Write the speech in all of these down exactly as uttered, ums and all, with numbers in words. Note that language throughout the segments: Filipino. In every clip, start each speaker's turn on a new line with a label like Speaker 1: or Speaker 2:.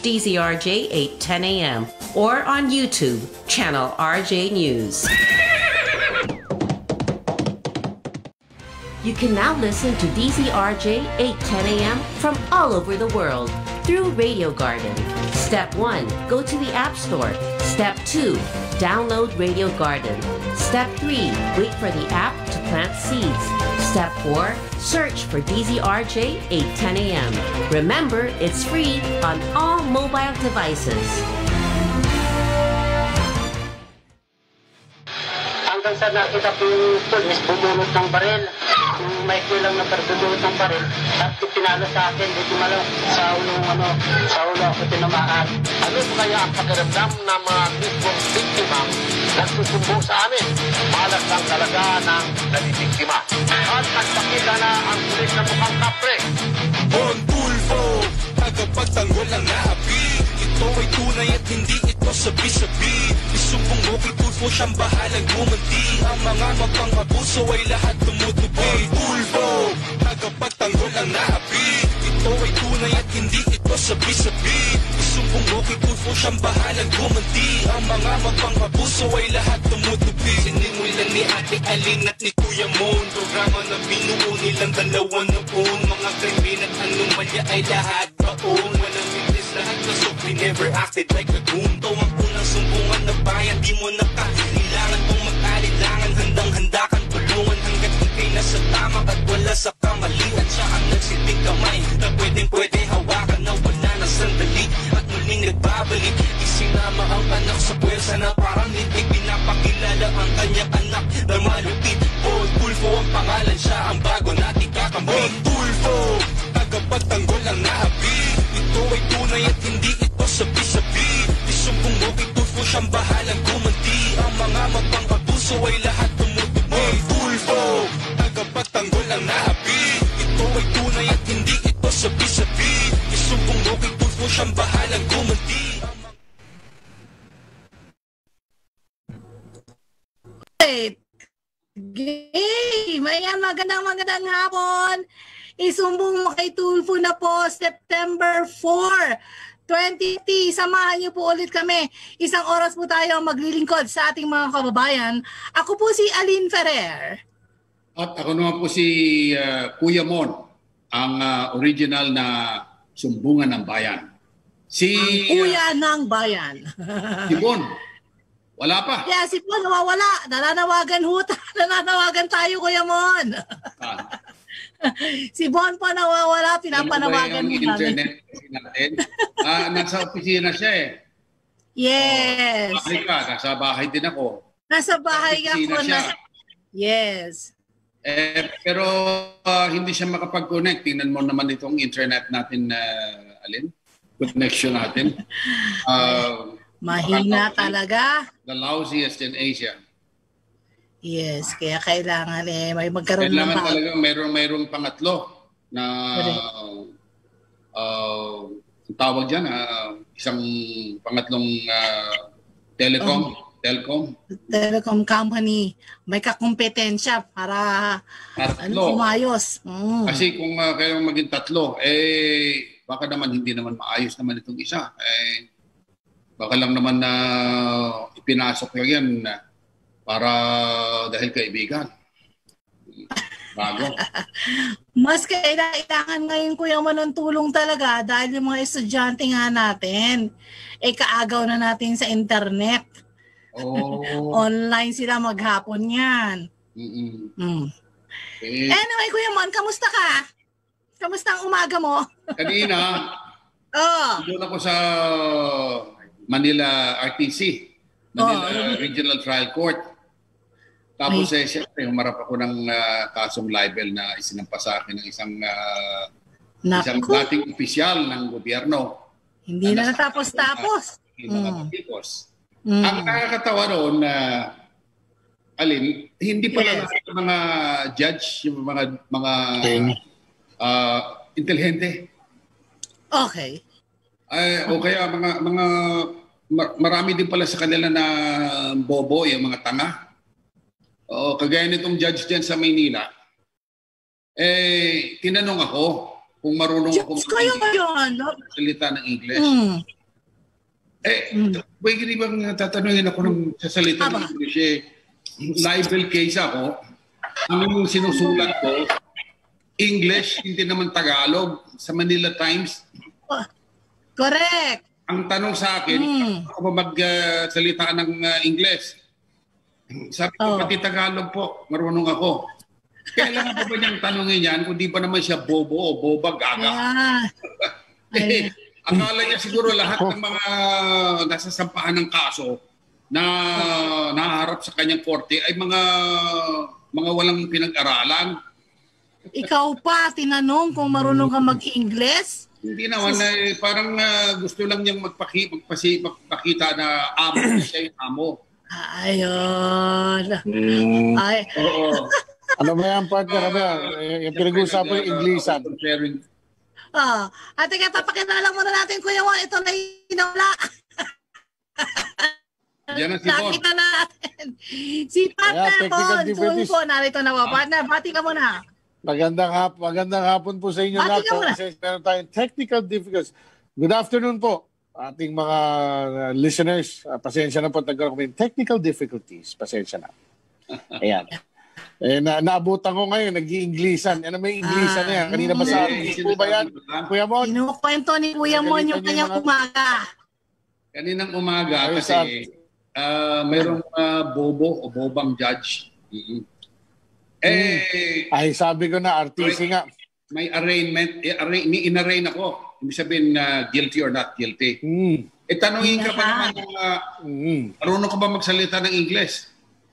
Speaker 1: D Z R J eight ten A M or on YouTube, channel R J News. You can now listen to D Z R J eight ten A M from all over the world through Radio Garden. Step one, go to the App Store. Step two, download Radio Garden. Step three, wait for the app to plant seeds. Step four, search for D Z R J eight ten A M. Remember, it's free on all mobile devices.
Speaker 2: Hanggang sa nakita po yung pulis, bumulot ng baril. Yung Michael lang na bumulot ng baril. At pinalo sa akin, dito malo sa ulo, ano, sa ulo ako tinamaan.
Speaker 3: Ano kaya ang pakiramdam ng mga mismong biktima nagsusumbong sa amin? Malas lang talaga ng nabibiktima. At nagpakita na ang pulis na mukhang kapre.
Speaker 4: Bon Tulfo, tagapagtanggol ang naapi. Ito ay tunay at hindi ito sabi-sabi. Isumbong mo kay Tulfo, siyang bahalang gumanti. Ang mga mapang-abuso ay lahat tumutupi. Tulfo, tagapagtanggol ang naapi. Ito ay tunay at hindi ito sabi-sabi. Isumbong mo kay Tulfo, siyang bahalang gumanti. Ang mga mapang-abuso ay lahat tumutupi. Sinimulan ni Ate Alin at ni Kuya Mon, programa na binuo nilang dalawa noon. Mga krimen at anomalya ay lahat baon. Walang mintis lahat na so we never acted like a goon. To ang unang sumbungan na bayan, di mo nakailangan kung mag-alilangan. Handang-handa kang tulungan hanggat ikay nasa tama at wala sa kamalian. Siya ang nagsilbing kamay na pwedeng-pwede hawakan na wala na sandali at muling nagbabalik. Isinama ang anak sa pwersa na parang litig. Pinapakilala ang kanyang anak na malupit. Bon Tulfo ang pangalan, siya ang bago nating kakampi. Bon Tulfo, tagapagtanggol ang naapi. Ito ay tunay at hindi ito sabi-sabi. Isumbong mo kay Tulfo, siyang bahalang gumanti. Ang mga mapang-abuso ay lahat tumutupi. Bon Tulfo, tagapagtanggol ang naapi. Ito ay tunay at hindi ito sabi-sabi. Isumbong mo kay Tulfo, siyang bahalang gumanti.
Speaker 5: Game! Ayan, magandang magandang hapon. Isumbong mo kay Tulfo na po September fourth, twenty twenty. Samahan niyo po ulit kami. Isang oras po tayo maglilingkod sa ating mga kababayan. Ako po si Aline Ferrer.
Speaker 6: At ako naman po si uh, Kuya Mon, ang uh, original na sumbungan ng bayan. Si
Speaker 5: Ang Kuya uh, ng Bayan.
Speaker 6: Si Bon. Wala pa.
Speaker 5: Yeah, si Bon nawawala. Nananawagan ho. Nananawagan tayo, Kuya Mon.
Speaker 6: Ah.
Speaker 5: Si Bon po nawawala. Pinapanawagan
Speaker 6: mo namin. Internet natin. Ah, nasa opisina siya eh.
Speaker 5: Yes.
Speaker 6: Oh, bahay ka. Nasa bahay din ako.
Speaker 5: Nasa bahay ako.
Speaker 6: Siya.
Speaker 5: Na... Yes.
Speaker 6: Eh, pero uh, hindi siya makapag-connect. Tingnan mo naman itong internet natin, uh, Alin. Connection natin. Uh,
Speaker 5: Mahina talaga.
Speaker 6: The lousiest in Asia.
Speaker 5: Yes, kaya kailangan eh may magkaroon
Speaker 6: kailangan
Speaker 5: ng
Speaker 6: talaga mayroong mayroong pangatlo na uh, uh, tawag diyan uh, isang pangatlong uh, telecom, oh. telecom.
Speaker 5: Telecom company may kakompetensya para ano, umayos. Mm.
Speaker 6: Kasi kung uh, kailangan maging tatlo eh baka naman hindi naman maayos naman itong isa. Eh baka lang naman na uh, ipinasok lang yan uh, para dahil kaibigan. Bago.
Speaker 5: Mas kailangan ngayon, Kuya Mon, ng tulong talaga dahil yung mga estudyante nga natin, eh kaagaw na natin sa internet.
Speaker 6: Oh.
Speaker 5: Online sila maghapon yan.
Speaker 6: Mm-mm.
Speaker 5: Mm.
Speaker 6: Eh,
Speaker 5: anyway, Kuya Mon, kamusta ka? Kamusta ang umaga mo?
Speaker 6: Kanina,
Speaker 5: oh.
Speaker 6: doon ako sa Manila R T C, Manila
Speaker 5: oh.
Speaker 6: Regional Trial Court. Tapos eh, siyempre, humarap ako ng uh, kasong libel na isinampa sa akin ng isang uh, isang dating opisyal ng gobyerno.
Speaker 5: Hindi na natapos-tapos.
Speaker 6: Mm. Mm. Ang nakakatawa roon na uh, Alin, hindi pala yes. ng mga judge, yung mga mga uh, intelihente.
Speaker 5: Okay.
Speaker 6: Ay, o kaya mga mga marami din pala sa kanila na bobo, yung mga tanga. O kagaya nitong judge diyan sa Maynila. Eh tinanong ako kung marunong
Speaker 5: judge
Speaker 6: ako
Speaker 5: kayo yun.
Speaker 6: salita ng English.
Speaker 5: Mm.
Speaker 6: Eh,
Speaker 5: Mm.
Speaker 6: pwede di bang tatanungin ako ng sasalita ng
Speaker 5: Aba.
Speaker 6: English eh, libel case ako, ang sinusulat ko, English, hindi naman Tagalog, sa Manila Times.
Speaker 5: Oh, correct.
Speaker 6: Ang tanong sa akin,
Speaker 5: Mm.
Speaker 6: ako ba magsalita ng uh, English? Sabi ko,
Speaker 5: Oh.
Speaker 6: pati Tagalog po, marunong ako. Kailangan pa ba niyang tanongin yan kung di pa naman siya bobo o boba, gaga?
Speaker 5: Yeah.
Speaker 6: Eh, akala niya siguro lahat ng mga nasasampahan ng kaso na naharap sa kanyang korte ay mga mga walang pinag-aralan.
Speaker 5: Ikaw pa, tinanong kung marunong ka mag-English?
Speaker 6: Hindi naman, eh, parang uh, gusto lang niyang magpaki, magpasi, magpakita na amo na siya yung amo.
Speaker 5: Ayun.
Speaker 7: Mm.
Speaker 5: Ay,
Speaker 6: Oo.
Speaker 7: Ano ba yan, partner? Ano ba yan? Eh, Yung pinag-uusapan yung Inglesan.
Speaker 6: Comparing.
Speaker 5: ah. At teka, papakilala muna natin, Kuya Juan. Ito na hinawala.
Speaker 6: Diyan na si Bon.
Speaker 5: Nakita natin. Si Partner
Speaker 7: Kaya, technical
Speaker 5: Bon.
Speaker 7: difficulties.
Speaker 5: Tulfo, narito na po. Partner, bati ka muna.
Speaker 7: Magandang, hap magandang hapon po sa inyo
Speaker 5: Bati
Speaker 7: lahat.
Speaker 5: ka muna.
Speaker 7: Kasi meron tayong technical difficulties. Good afternoon po, ating mga uh, listeners. Uh, pasensya na po, nagkaroon kami ng technical difficulties. Pasensya na. Ayan. Eh, na naabutan ko ngayon, nag-i-Inglesan. Ano may Inglesan na yan? Kanina ba sa
Speaker 6: Eh,
Speaker 7: atin? po ba yan? Kuya Mon?
Speaker 5: Kinukwento ni Kuya Mon yung
Speaker 7: Galitan
Speaker 5: kanyang
Speaker 7: yung mga-
Speaker 5: umaga.
Speaker 6: Kaninang umaga
Speaker 7: Ayun,
Speaker 6: kasi uh, mayroong uh, bobo o bobang judge. Mm-hmm. Eh,
Speaker 7: Ay, sabi ko na, R T C nga.
Speaker 6: may arraignment, eh, arra- ni in-arraign ako. Ibig sabihin na guilty or not guilty.
Speaker 7: Mm.
Speaker 6: Eh, tanungin ka pa
Speaker 5: Yeah.
Speaker 6: naman kung uh,
Speaker 7: Mm.
Speaker 6: marunong ka ba magsalita ng English?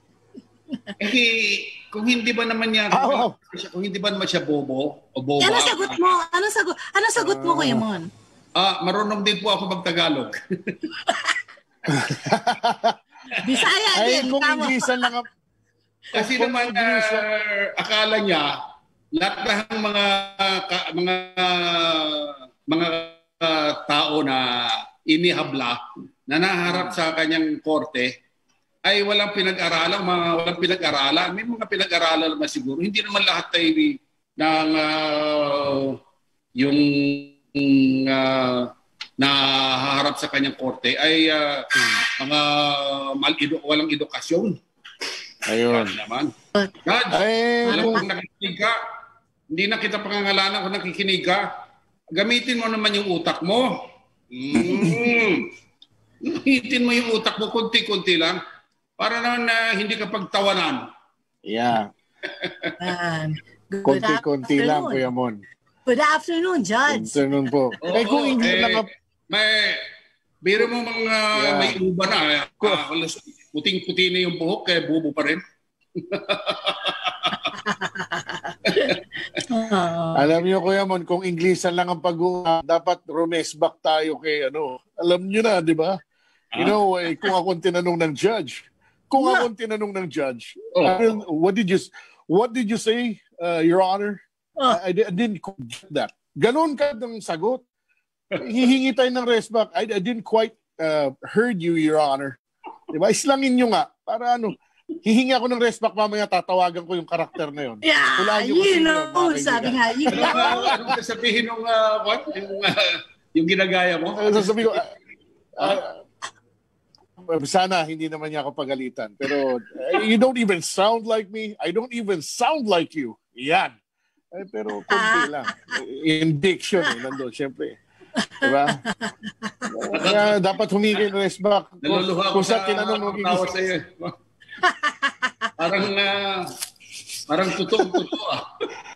Speaker 6: Eh, kung hindi ba naman niya,
Speaker 7: Ah, wow.
Speaker 6: kung hindi ba naman siya bobo o boba,
Speaker 5: Ano sagot mo? Ano sagot? Ano sagot mo, Kuya Mon?
Speaker 6: ah, marunong din po ako mag-Tagalog.
Speaker 5: Bisaya
Speaker 7: Ay,
Speaker 5: din.
Speaker 7: kung
Speaker 5: Tama.
Speaker 7: Inglesan lang ang...
Speaker 6: Kasi
Speaker 7: Kung
Speaker 6: naman
Speaker 7: English
Speaker 6: uh, akala niya lahat ng mga ka, mga mga uh, tao na inihabla na naharap sa kanyang korte ay walang pinag-aralan, mga walang pinag-aralan. May mga pinag-aralan naman siguro. Hindi naman lahat ay ng uh, yung uh, nahaharap sa kanyang korte ay uh, mga mal-edu walang edukasyon.
Speaker 7: Ayun.
Speaker 6: Naman. Judge,
Speaker 7: Ay,
Speaker 6: alam
Speaker 7: kung...
Speaker 6: kung nakikinig ka, hindi na kita pangangalanan kung nakikinig ka, gamitin mo naman yung utak mo. Mm. Gamitin mo yung utak mo, kunti-kunti lang, para naman na hindi ka pagtawanan.
Speaker 7: Yeah.
Speaker 5: Yan. Good
Speaker 7: Konti-konti lang,
Speaker 5: afternoon.
Speaker 7: Kuya Mon.
Speaker 5: Good afternoon, Judge.
Speaker 7: Afternoon po.
Speaker 6: Oo,
Speaker 7: eh, kung hindi
Speaker 6: eh,
Speaker 7: lang...
Speaker 6: may, biro mo mga
Speaker 7: Yeah.
Speaker 6: may uba na, eh, ah, puting-puti na yung buhok, kaya bubo pa rin.
Speaker 5: Ah.
Speaker 7: Alam niyo, Kuya Mon, kung Inglesan lang ang pag-uusap, dapat rumesback tayo kay ano. Alam niyo na, di ba? You know, eh, kung akong tinanong ng judge, kung akong tinanong ng judge,
Speaker 6: Oh.
Speaker 7: I don't- what did you what did you say, uh, Your Honor?
Speaker 5: Oh.
Speaker 7: I, I di- I didn't quite get that. Ganon ka ng sagot. Hihingi tayo ng rest back. I, I didn't quite uh, heard you, Your Honor. Diba? Islangin nyo nga. Para ano, hihingi ako ng rest back, mamaya tatawagan ko yung karakter na yun.
Speaker 5: Yeah,
Speaker 7: Hulaan niyo kung
Speaker 5: you
Speaker 7: sino
Speaker 5: know,
Speaker 7: yun, mga
Speaker 5: sabi
Speaker 7: kaibigan.
Speaker 5: nga, you
Speaker 6: Ano
Speaker 5: know.
Speaker 6: ano sasabihin ng uh, what? Yung, uh, yung ginagaya mo?
Speaker 7: Ano sasabihin ko, ah, ah, sana hindi naman niya ako pagalitan. Pero uh, you don't even sound like me. I don't even sound like you. Yan. Eh, pero konti lang. In diction, eh, nandun, syempre. Diba? Kaya dapat humingi ng rest back.
Speaker 6: Naluluha ko
Speaker 7: Kung
Speaker 6: sa
Speaker 7: sa tinanong mo,
Speaker 6: tawa sa iyo. Parang uh, parang totoo-totoo ah.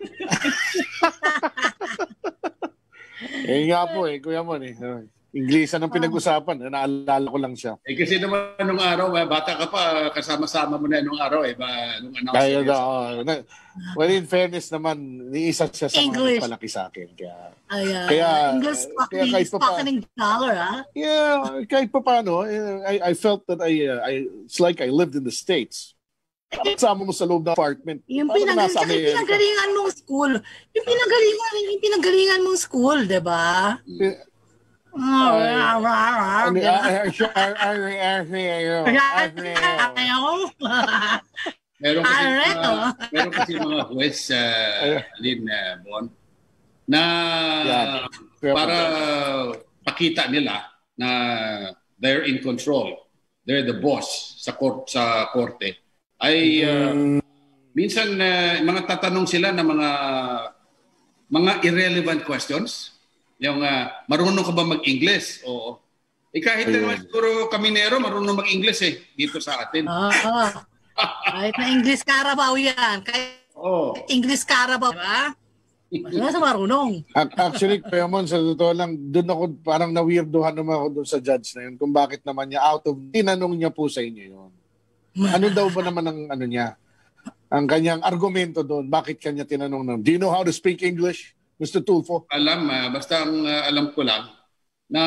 Speaker 7: eh nga po eh, Kuya Mon eh. Inglesan ang pinag-usapan. Naalala ko lang siya.
Speaker 6: Eh kasi naman nung araw, eh, bata ka pa, kasama-sama mo na nung araw eh, ba, nung
Speaker 7: Kaya
Speaker 6: announcement.
Speaker 7: na, oh, na, well, in fairness naman, ni isa siya sa mga
Speaker 5: English.
Speaker 7: palaki sa akin. Kaya,
Speaker 5: Ayan.
Speaker 7: Kaya-
Speaker 5: English
Speaker 7: kaya
Speaker 5: talking,
Speaker 7: kahit pa pa-
Speaker 5: talking dollar, ah.
Speaker 7: yeah, kahit pa paano, eh, I, I felt that I, uh, I, it's like I lived in the States. Kasama mo sa loob ng apartment.
Speaker 5: Yung,
Speaker 7: Parang
Speaker 5: pinag-
Speaker 7: nasa
Speaker 5: yung
Speaker 7: Amerika.
Speaker 5: pinagalingan mong school. Yung pinagalingan, yung pinagalingan mong school, di ba?
Speaker 7: Ano,
Speaker 5: Ay,
Speaker 7: ah, ah, ah, siya, ah, ah, ah, ah, ah, ah,
Speaker 6: Meron kasi,
Speaker 5: Correct,
Speaker 6: mga,
Speaker 5: oh.
Speaker 6: meron kasi mga huwes, uh, Lynn, uh, Bon, na
Speaker 7: Yeah.
Speaker 6: para pakita nila na they're in control, they're the boss sa court, sa korte, ay uh, minsan uh, mga tatanong sila ng mga mga irrelevant questions. Yung uh, marunong ka ba mag-English? Oo. Eh kahit na naman siguro kaminero, marunong mag-English eh dito sa atin.
Speaker 5: Oo. Oh, oh. Kahit na English Carabao yan. Kahit oh. English Carabao, diba? Mas sa marunong.
Speaker 7: Actually, Pemon, sa totoo lang, doon ako parang na-weirdohan naman ako doon sa judge na yun kung bakit naman niya out of, tinanong niya po sa inyo yun. Ano daw ba naman ang ano niya? Ang kanyang argumento doon, bakit kanya tinanong na, do you know how to speak English, Mister Tulfo?
Speaker 6: Alam, uh, basta ang uh, alam ko lang na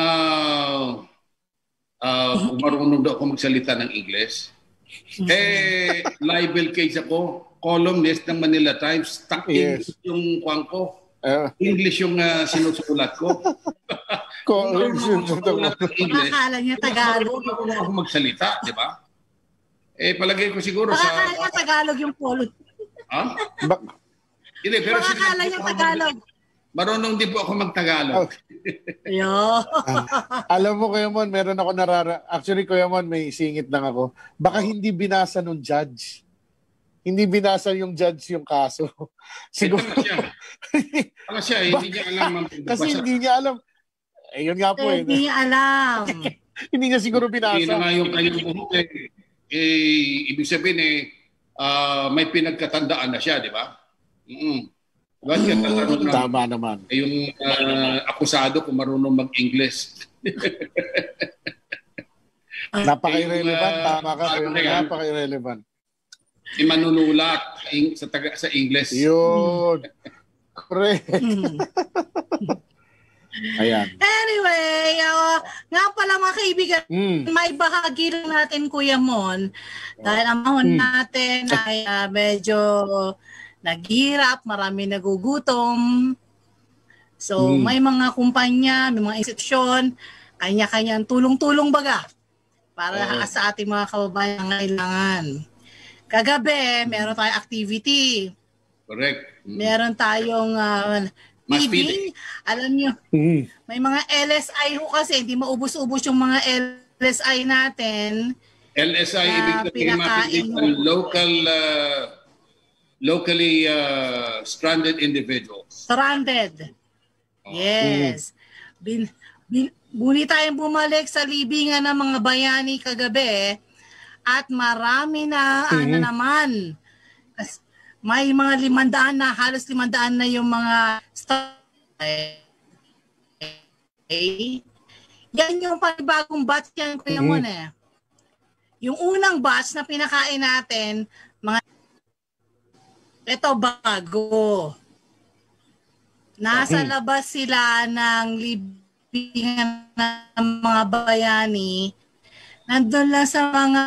Speaker 6: uh, marunong daw ako magsalita ng English. Eh, libel case ako, columnist ng Manila Times, tak yes. English yung kuwang ko. Uh, English yung uh, sinusulat ko. Kung sinusulat ng English,
Speaker 5: akala niya Tagalog.
Speaker 6: Marunong ako magsalita, di ba? Eh, palagay ko siguro
Speaker 5: sa...
Speaker 6: Akala
Speaker 5: niya Tagalog yung polo.
Speaker 6: Ha? Ba- Hindi, pero
Speaker 5: akala niya Tagalog.
Speaker 6: Marunong din po ako mag-Tagalog.
Speaker 5: Yo.
Speaker 7: uh, alam mo, Kuya Mon, meron ako narara... Actually, Kuya Mon, may singit lang ako. Baka hindi binasa nung judge. Hindi binasa yung judge yung kaso. Siguro.
Speaker 6: Ito siya. Ano siya, hindi niya alam.
Speaker 7: Kasi hindi niya alam. Eh, yun nga po.
Speaker 5: Eh, hindi niya alam.
Speaker 7: Hindi niya siguro binasa.
Speaker 6: Hindi na nga yung kanyang buhok eh. Eh, ibig sabihin eh, uh, may pinagkatandaan na siya, di ba? Mm-mm. Bakit mm,
Speaker 7: na, tama naman.
Speaker 6: Eh, yung uh, akusado kung marunong mag-English.
Speaker 7: Napaka-irrelevant. Uh, tama ka. Uh, napaka-irrelevant.
Speaker 6: Si manunulat sa, taga, sa English.
Speaker 7: Yun. Correct. Ayan.
Speaker 5: Anyway, uh, nga pala mga kaibigan, mm. may bahagi lang natin, Kuya Mon, dahil ang mahon mm. natin ay uh, medyo naghirap, marami nagugutom. So, mm. may mga kumpanya, may mga institusyon, kanya-kanyang tulong-tulong baga para uh. sa ating mga kababayan ng kailangan. Kagabi, meron tayong activity.
Speaker 6: Correct.
Speaker 5: Mm. Meron tayong uh, feeding. Alam nyo, mm. may mga L S I ho kasi, hindi maubos-ubos yung mga L S I natin.
Speaker 6: L S I, uh, ibig sabihin natin local, uh, locally uh, stranded individuals.
Speaker 5: Stranded. Oh. Yes. Mm. Bin, bin, muli tayong bumalik sa libingan ng mga bayani kagabi at marami na mm-hmm. ano naman. May mga limandaan na, halos limandaan na yung mga staff. Okay. Yan yung panibagong batch yan, Kuya Mon eh. Yung unang batch na pinakain natin, mga ito bago. Nasa labas sila ng libingan ng mga bayani. Nandun lang sa mga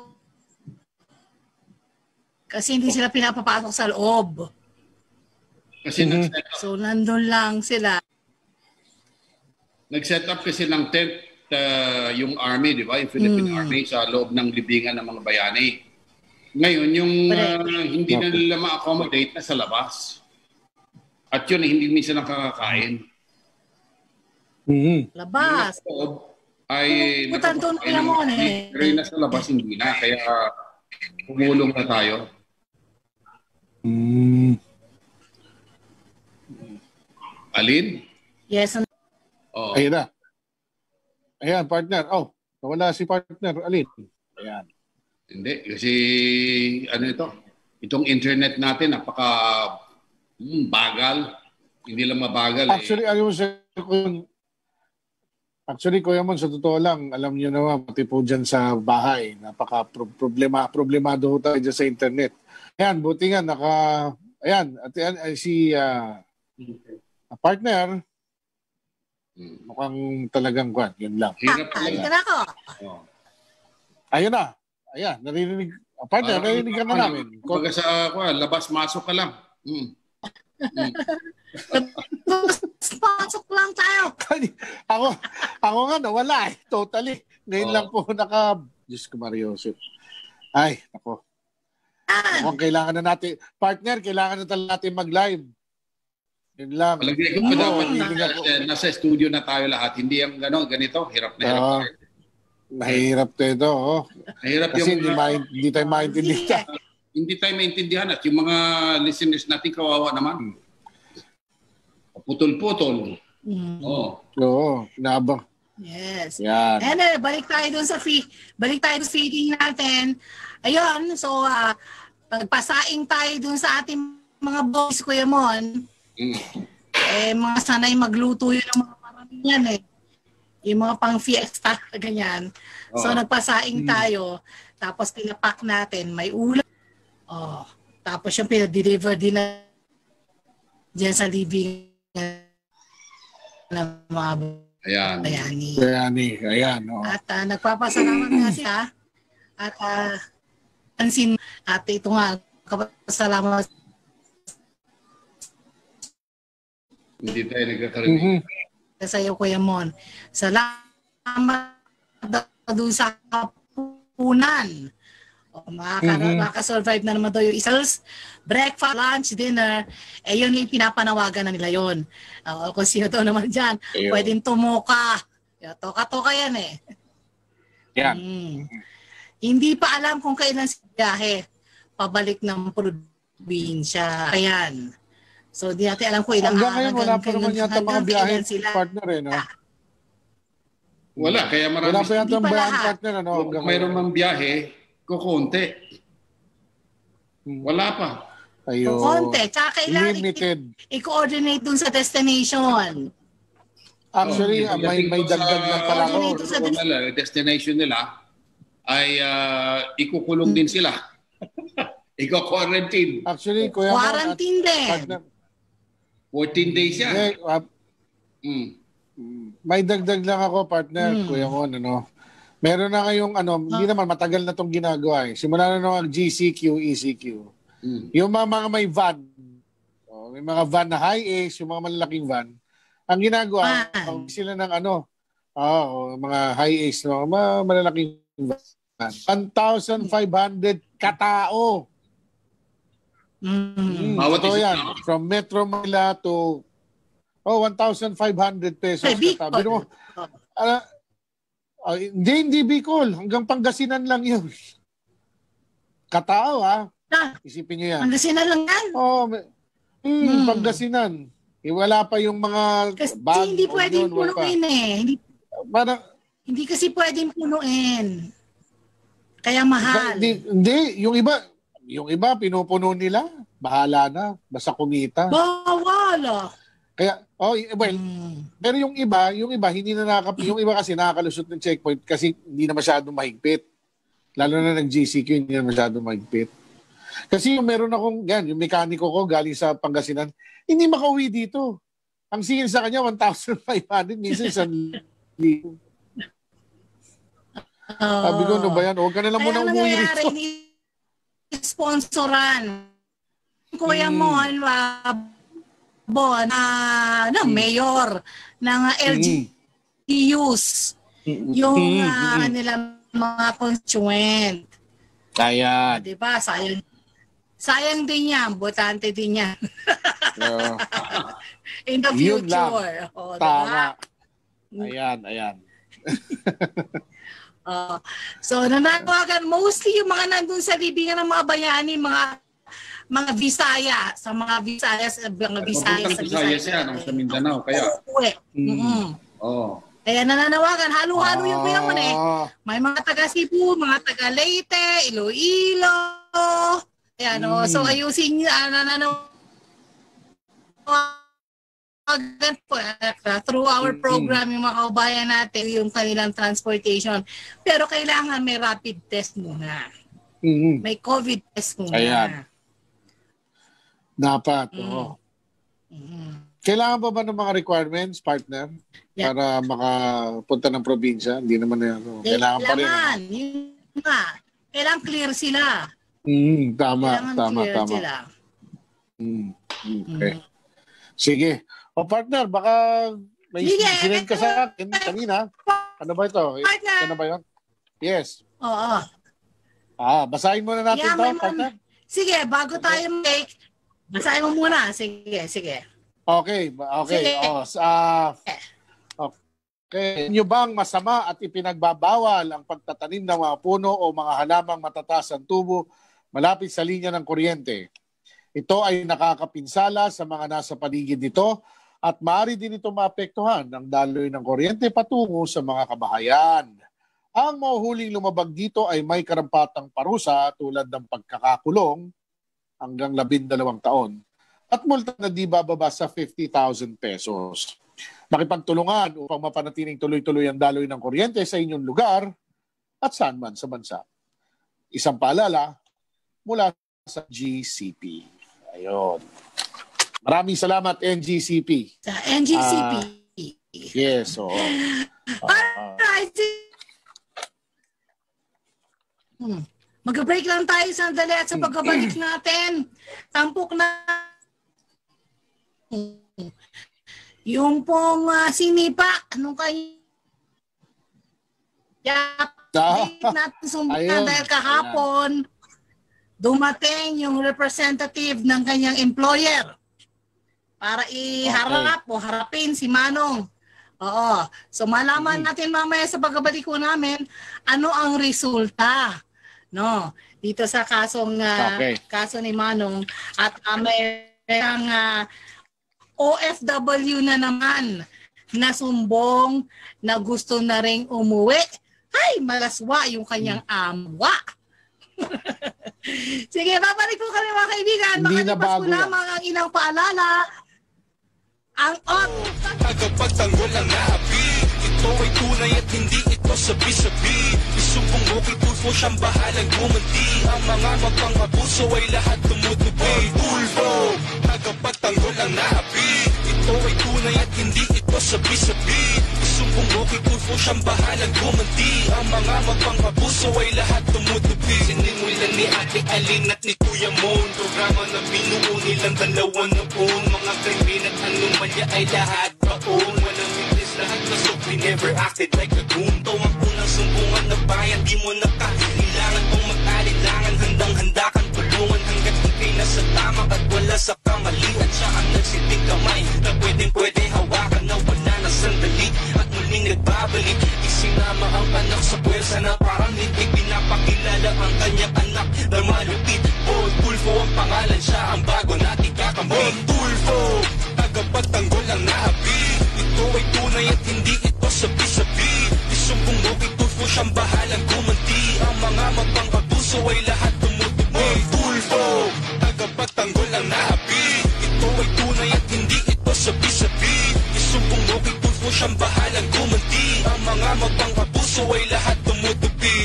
Speaker 5: kasi hindi sila pinapapasok sa loob.
Speaker 6: Kasi mm-hmm. nag-set up.
Speaker 5: So, nandun lang sila.
Speaker 6: Nag-set up kasi ng tent uh, yung army, di ba? Yung Philippine mm. Army sa loob ng libingan ng mga bayani. Ngayon, yung uh, hindi na nila ma-accommodate na sa labas. At yun, hindi minsan nakakakain.
Speaker 7: Mm-hmm.
Speaker 5: Labas.
Speaker 6: Yung loob ay
Speaker 5: nakakakain mo eh.
Speaker 6: Pero yung nasa labas, hindi na. Kaya pumulong na tayo.
Speaker 7: Mm.
Speaker 6: Alin?
Speaker 5: Yes.
Speaker 7: Oh. Ayun na. Ayan, partner. Oh, nawala si partner. Alin? Ayan.
Speaker 6: Hindi. Kasi, ano ito? Itong internet natin, napaka hmm, bagal. Hindi lang mabagal.
Speaker 7: Actually, eh. alam mo sa Actually, Kuya Mon, sa totoo lang, alam niyo naman, pati po dyan sa bahay, napaka-problema, problemado ho tayo dyan sa internet. Ayan, buti nga, naka, ayan, at ayan, ay si uh, partner, mukhang talagang kwan, yun lang.
Speaker 6: Hirap
Speaker 5: ah, ayun na ako.
Speaker 7: Oh. Ayun na, ayan, naririnig, uh, partner, uh, naririnig ka na uh, namin.
Speaker 6: Kumbaga sa, uh, labas-masok ka lang. Mm. Mm.
Speaker 5: Pasok lang tayo.
Speaker 7: ako, ako nga nawala eh. Totally. Ngayon oh. lang po naka... Diyos ko, Mario Joseph. Ay, ako. Ako, kailangan na natin... Partner, kailangan na talaga natin mag-live. Yun lang.
Speaker 6: Palagay ko pa dapat na, nasa studio na tayo lahat. Hindi yung gano, ganito. Hirap na hirap. Uh,
Speaker 7: Mahirap to ito. Oh.
Speaker 6: Mahirap
Speaker 7: Kasi
Speaker 6: yung
Speaker 7: hindi, ma- hindi tayo maintindihan.
Speaker 6: hindi tayo maintindihan at yung mga listeners natin kawawa naman. Putol-putol.
Speaker 5: Mm.
Speaker 6: Oo.
Speaker 7: Oo, nabang.
Speaker 5: Yes.
Speaker 7: Yan.
Speaker 5: And uh, balik tayo dun sa fee, balik tayo sa feeding natin. Ayun, so uh, pagpasaing tayo dun sa ating mga boys, Kuya Mon.
Speaker 6: Mm.
Speaker 5: Eh, mga sanay magluto yun ng mga marami yan eh. Yung mga pang fiesta, ganyan. So,
Speaker 6: Oo.
Speaker 5: nagpasaing
Speaker 6: Mm.
Speaker 5: tayo. Tapos, pinapak natin. May ulam. Oh. Tapos, yung pinadeliver din na dyan sa living ng mga
Speaker 6: Ayan.
Speaker 5: bayani.
Speaker 7: Bayani. Ayan. Oh.
Speaker 5: At uh, nagpapasalamat nga siya. At uh, pansin, at ito nga, kapasalamat
Speaker 6: Hindi tayo nagkakarinig.
Speaker 7: Mhm.
Speaker 5: sa iyo, Kuya Mon. Salamat doon sa kapunan. O, makaka-
Speaker 7: Mhm.
Speaker 5: makasurvive na naman daw yung isals. Breakfast, lunch, dinner. Eh, yun yung pinapanawagan na nila yun. Uh, kung sino daw naman dyan,
Speaker 7: Ayun.
Speaker 5: pwedeng tumuka. Toka-toka yan eh.
Speaker 7: Yan.
Speaker 5: Mm. Hindi pa alam kung kailan si biyahe pabalik ng probinsya. Ayan. So, di natin alam kung ilang
Speaker 7: Hanggang
Speaker 5: araw.
Speaker 7: ngayon, wala pa naman yata mga biyahe partner eh, no?
Speaker 6: Wala, kaya marami.
Speaker 7: Wala pa yata
Speaker 5: Hindi
Speaker 7: ang
Speaker 5: pa
Speaker 7: biyahe
Speaker 5: lahat.
Speaker 7: partner, ano?
Speaker 6: Kung
Speaker 7: Hanggang
Speaker 6: mayroon
Speaker 7: ngayon.
Speaker 6: ng biyahe, kukunti.
Speaker 7: Hmm.
Speaker 6: Wala pa.
Speaker 7: Ayun.
Speaker 5: Konti. Tsaka kailangan
Speaker 7: Limited.
Speaker 5: i- i-coordinate dun sa destination.
Speaker 7: Actually,
Speaker 6: Oh,
Speaker 7: ah, may, may
Speaker 6: pagdating sa-
Speaker 7: dagdag na pala ko.
Speaker 5: Coordinate sa
Speaker 6: Kung nila, destination nila ay ah, ikukulong din sila. Iko-quarantine.
Speaker 7: Actually, Kuya Mon, at
Speaker 5: Quarantine din.
Speaker 7: partner,
Speaker 6: fourteen days yan.
Speaker 7: eh, ah,
Speaker 6: Mm.
Speaker 7: may dagdag lang ako, partner,
Speaker 5: Hmm.
Speaker 7: Kuya Mon, ano. Meron na ngayong, ano, hindi naman, matagal na itong ginagawa eh. Simula na nung G C Q, E C Q.
Speaker 6: Mm.
Speaker 7: Yung mga, mga may van, oh, may mga van na high-ace, yung mga malalaking van, ang ginagawa,
Speaker 5: Van.
Speaker 7: pag sila ng ano, oh, mga high-ace, no, mga malalaking van. one thousand five hundred katao.
Speaker 5: Mm.
Speaker 6: Bawat
Speaker 7: Totoo
Speaker 6: isa
Speaker 7: yan.
Speaker 6: na.
Speaker 7: From Metro Manila to, oh, one thousand five hundred pesos.
Speaker 5: Ay, Bicol.
Speaker 7: katao. Pero, ah, ah, hindi, hindi Bicol. Hanggang Pangasinan lang yun. Katao, ha?
Speaker 5: Ah,
Speaker 7: Isipin nyo yan.
Speaker 5: Pangasinan lang yan.
Speaker 7: Oh, may- hmm,
Speaker 5: Hmm.
Speaker 7: Pangasinan. Eh, wala pa yung mga
Speaker 5: Kasi
Speaker 7: bag,
Speaker 5: hindi
Speaker 7: o
Speaker 5: pwedeng
Speaker 7: yun, wala pa.
Speaker 5: punuin eh. Hindi,
Speaker 7: Parang,
Speaker 5: hindi kasi pwedeng punuin. Kaya mahal.
Speaker 7: hindi, hindi, yung iba, yung iba pinupuno nila, bahala na, basta kumita.
Speaker 5: Bawal ah.
Speaker 7: Kaya, oh, well,
Speaker 5: Mm.
Speaker 7: pero yung iba, yung iba hindi na nakaka, yung iba kasi nakakalusot ng checkpoint kasi hindi na masyadong mahigpit. Lalo na nag-G C Q, hindi na masyadong mahigpit. Kasi yung meron akong, yan, yung mekaniko ko galing sa Pangasinan, hindi makauwi dito. Ang singil sa kanya, one thousand five hundred, minsan sa libo. Sabi ko, no ba yan? Huwag ka na lang
Speaker 5: Kaya
Speaker 7: muna
Speaker 5: ang
Speaker 7: umuwi
Speaker 5: nangyayari,
Speaker 7: rito.
Speaker 5: ni-sponsoran. Kuya
Speaker 7: Hmm.
Speaker 5: mo, uh, bon, uh, na mayor ng uh, L G Us. Yung
Speaker 7: Hmm,
Speaker 5: uh,
Speaker 7: hmm.
Speaker 5: nilang mga constituent.
Speaker 7: Ayan.
Speaker 5: Diba? Sayang, sayang din yan. Botante din yan.
Speaker 7: Oo.
Speaker 5: In the
Speaker 7: Yun lang.
Speaker 5: future. O,
Speaker 7: Tama.
Speaker 5: diba?
Speaker 7: Ayan, ayan.
Speaker 5: Uh, so nananawagan mostly yung mga nandun sa libingan ng mga bayani, mga mga Visaya, sa mga Visaya, sa mga Visaya,
Speaker 6: Papuntang Visayas yan, ang sa Mindanao, kaya.
Speaker 5: Uwi.
Speaker 7: Mm.
Speaker 5: Mm-mm.
Speaker 6: Oh.
Speaker 5: Kaya nananawagan, halo-halo yung kuya mo eh.
Speaker 7: Ah,
Speaker 5: May mga taga Cebu, mga taga Leyte, Iloilo. Ayan,
Speaker 7: Mm.
Speaker 5: oh. So ayusin niyo, uh, nananawagan po uh, through our
Speaker 7: Mm-mm.
Speaker 5: program yung mga kaubayan natin, yung kanilang transportation. Pero kailangan may rapid test muna.
Speaker 7: mm,
Speaker 5: May COVID test muna.
Speaker 7: Ayan. dapat.
Speaker 5: Mm.
Speaker 7: oo.
Speaker 5: Mhm.
Speaker 7: Kailangan pa ba ng mga requirements, partner?
Speaker 5: Yeah.
Speaker 7: Para makapunta ng probinsya? Hindi naman na ano. Kailangan pa rin. ano?
Speaker 5: Kailangan. Yun nga. Kailangan clear sila.
Speaker 7: Mm, tama,
Speaker 5: Kailangan
Speaker 7: tama,
Speaker 5: clear
Speaker 7: tama.
Speaker 5: sila.
Speaker 7: Mm, okay.
Speaker 5: Mhm.
Speaker 7: Sige. O partner, baka may
Speaker 5: Sige.
Speaker 7: sinend ka sa akin kanina. Ano ba ito?
Speaker 5: Partner.
Speaker 7: Ano ba yun? Yes.
Speaker 5: Oo.
Speaker 7: Ah, basahin muna natin
Speaker 5: Yeah,
Speaker 7: to,
Speaker 5: may mga-
Speaker 7: partner.
Speaker 5: Sige, bago tayo make, basahin mo muna. Sige, sige.
Speaker 7: Okay, ba- okay.
Speaker 5: Sige.
Speaker 7: Oh, sa Kaya inyo bang masama at ipinagbabawal ang pagtatanim ng mga puno o mga halamang matataas ang tubo malapit sa linya ng kuryente? Ito ay nakakapinsala sa mga nasa paligid nito at maaari din ito maapektuhan ng daloy ng kuryente patungo sa mga kabahayan. Ang mahuhuling lumabag dito ay may karampatang parusa tulad ng pagkakakulong hanggang labindalawang taon at multa na di bababa sa fifty thousand pesos. Nakipagtulungan upang mapanatiling tuloy-tuloy ang daloy ng kuryente sa inyong lugar at saan man sa bansa. Isang paalala mula sa G C P. Ayun. Maraming salamat, N G C P.
Speaker 5: Sa N G C P.
Speaker 7: Uh, yes, oo. Uh,
Speaker 5: Alright. Hmm. Mag-break lang tayo sandali at sa pagkabalik natin, tampok na yung pong uh, sinipa, anong kayo? Update natin sumbukan dahil kahapon, dumating yung representative ng kanyang employer para iharap okay. o harapin si Manong. Oo. So malaman natin mamaya sa pagbabalik ko namin ano ang resulta, no? Dito sa kasong uh, okay. kaso ni Manong at uh, may uh, O F W na naman na sumbong na gusto na ring umuwi. Ay, malaswa yung kanyang amwa. Sige, babalik po kami mga kaibigan. Makalipas ko lamang ang ilang paalala. Ang ot.
Speaker 4: Tagapagtanggol ang naapi. Ito ay tunay at hindi ito sabi-sabi. Isumbong mo kay Tulfo, siyang bahalang gumanti. Ang mga magpang-abuso ay lahat tumutupi. Tulfo, tagapagtanggol ang naapi. Ito ay tunay at hindi ito sabi-sabi. Isumbong mo kay Tulfo, siyang bahalang gumanti. Ang mga magpang-abuso ay lahat tumutupi. Sinimulan ni Ate Alin at ni Kuya Mon, programa na binuo nilang dalawa noon. Mga krimen at anomalya ay lahat baon. Walang witness, lahat na so we never acted like a goon. Ito ang unang sumbungan na bayan, di mo nakailangan pong mag-alilangan. Handang-handa kang tulungan hanggat ikay nasa tama at wala sa kamalian. Siya ang nagsiting kamay na pwedeng-pwede hawakan na wala na sandali at muling nagbabalik. Isinama ang anak sa pwersa na parang hindi pinapakilala ang kanyang anak na malupit. Paul Tulfo ang pangalan, siya ang bago natin kakampi. Tulfo, tagapagtanggol ang naapi. Ito ay tunay at hindi ito sabi-sabi. Isumbong mo kay Tulfo, siyang bahalang gumanti. Ang mga magpang-abuso ay lahat tumutupi. Tulfo, tagapagtanggol ang naapi. Ito ay tunay at hindi ito sabi-sabi. Isumbong mo kay Tulfo, siyang bahalang gumanti. Ang mga magpang-abuso ay lahat tumutupi.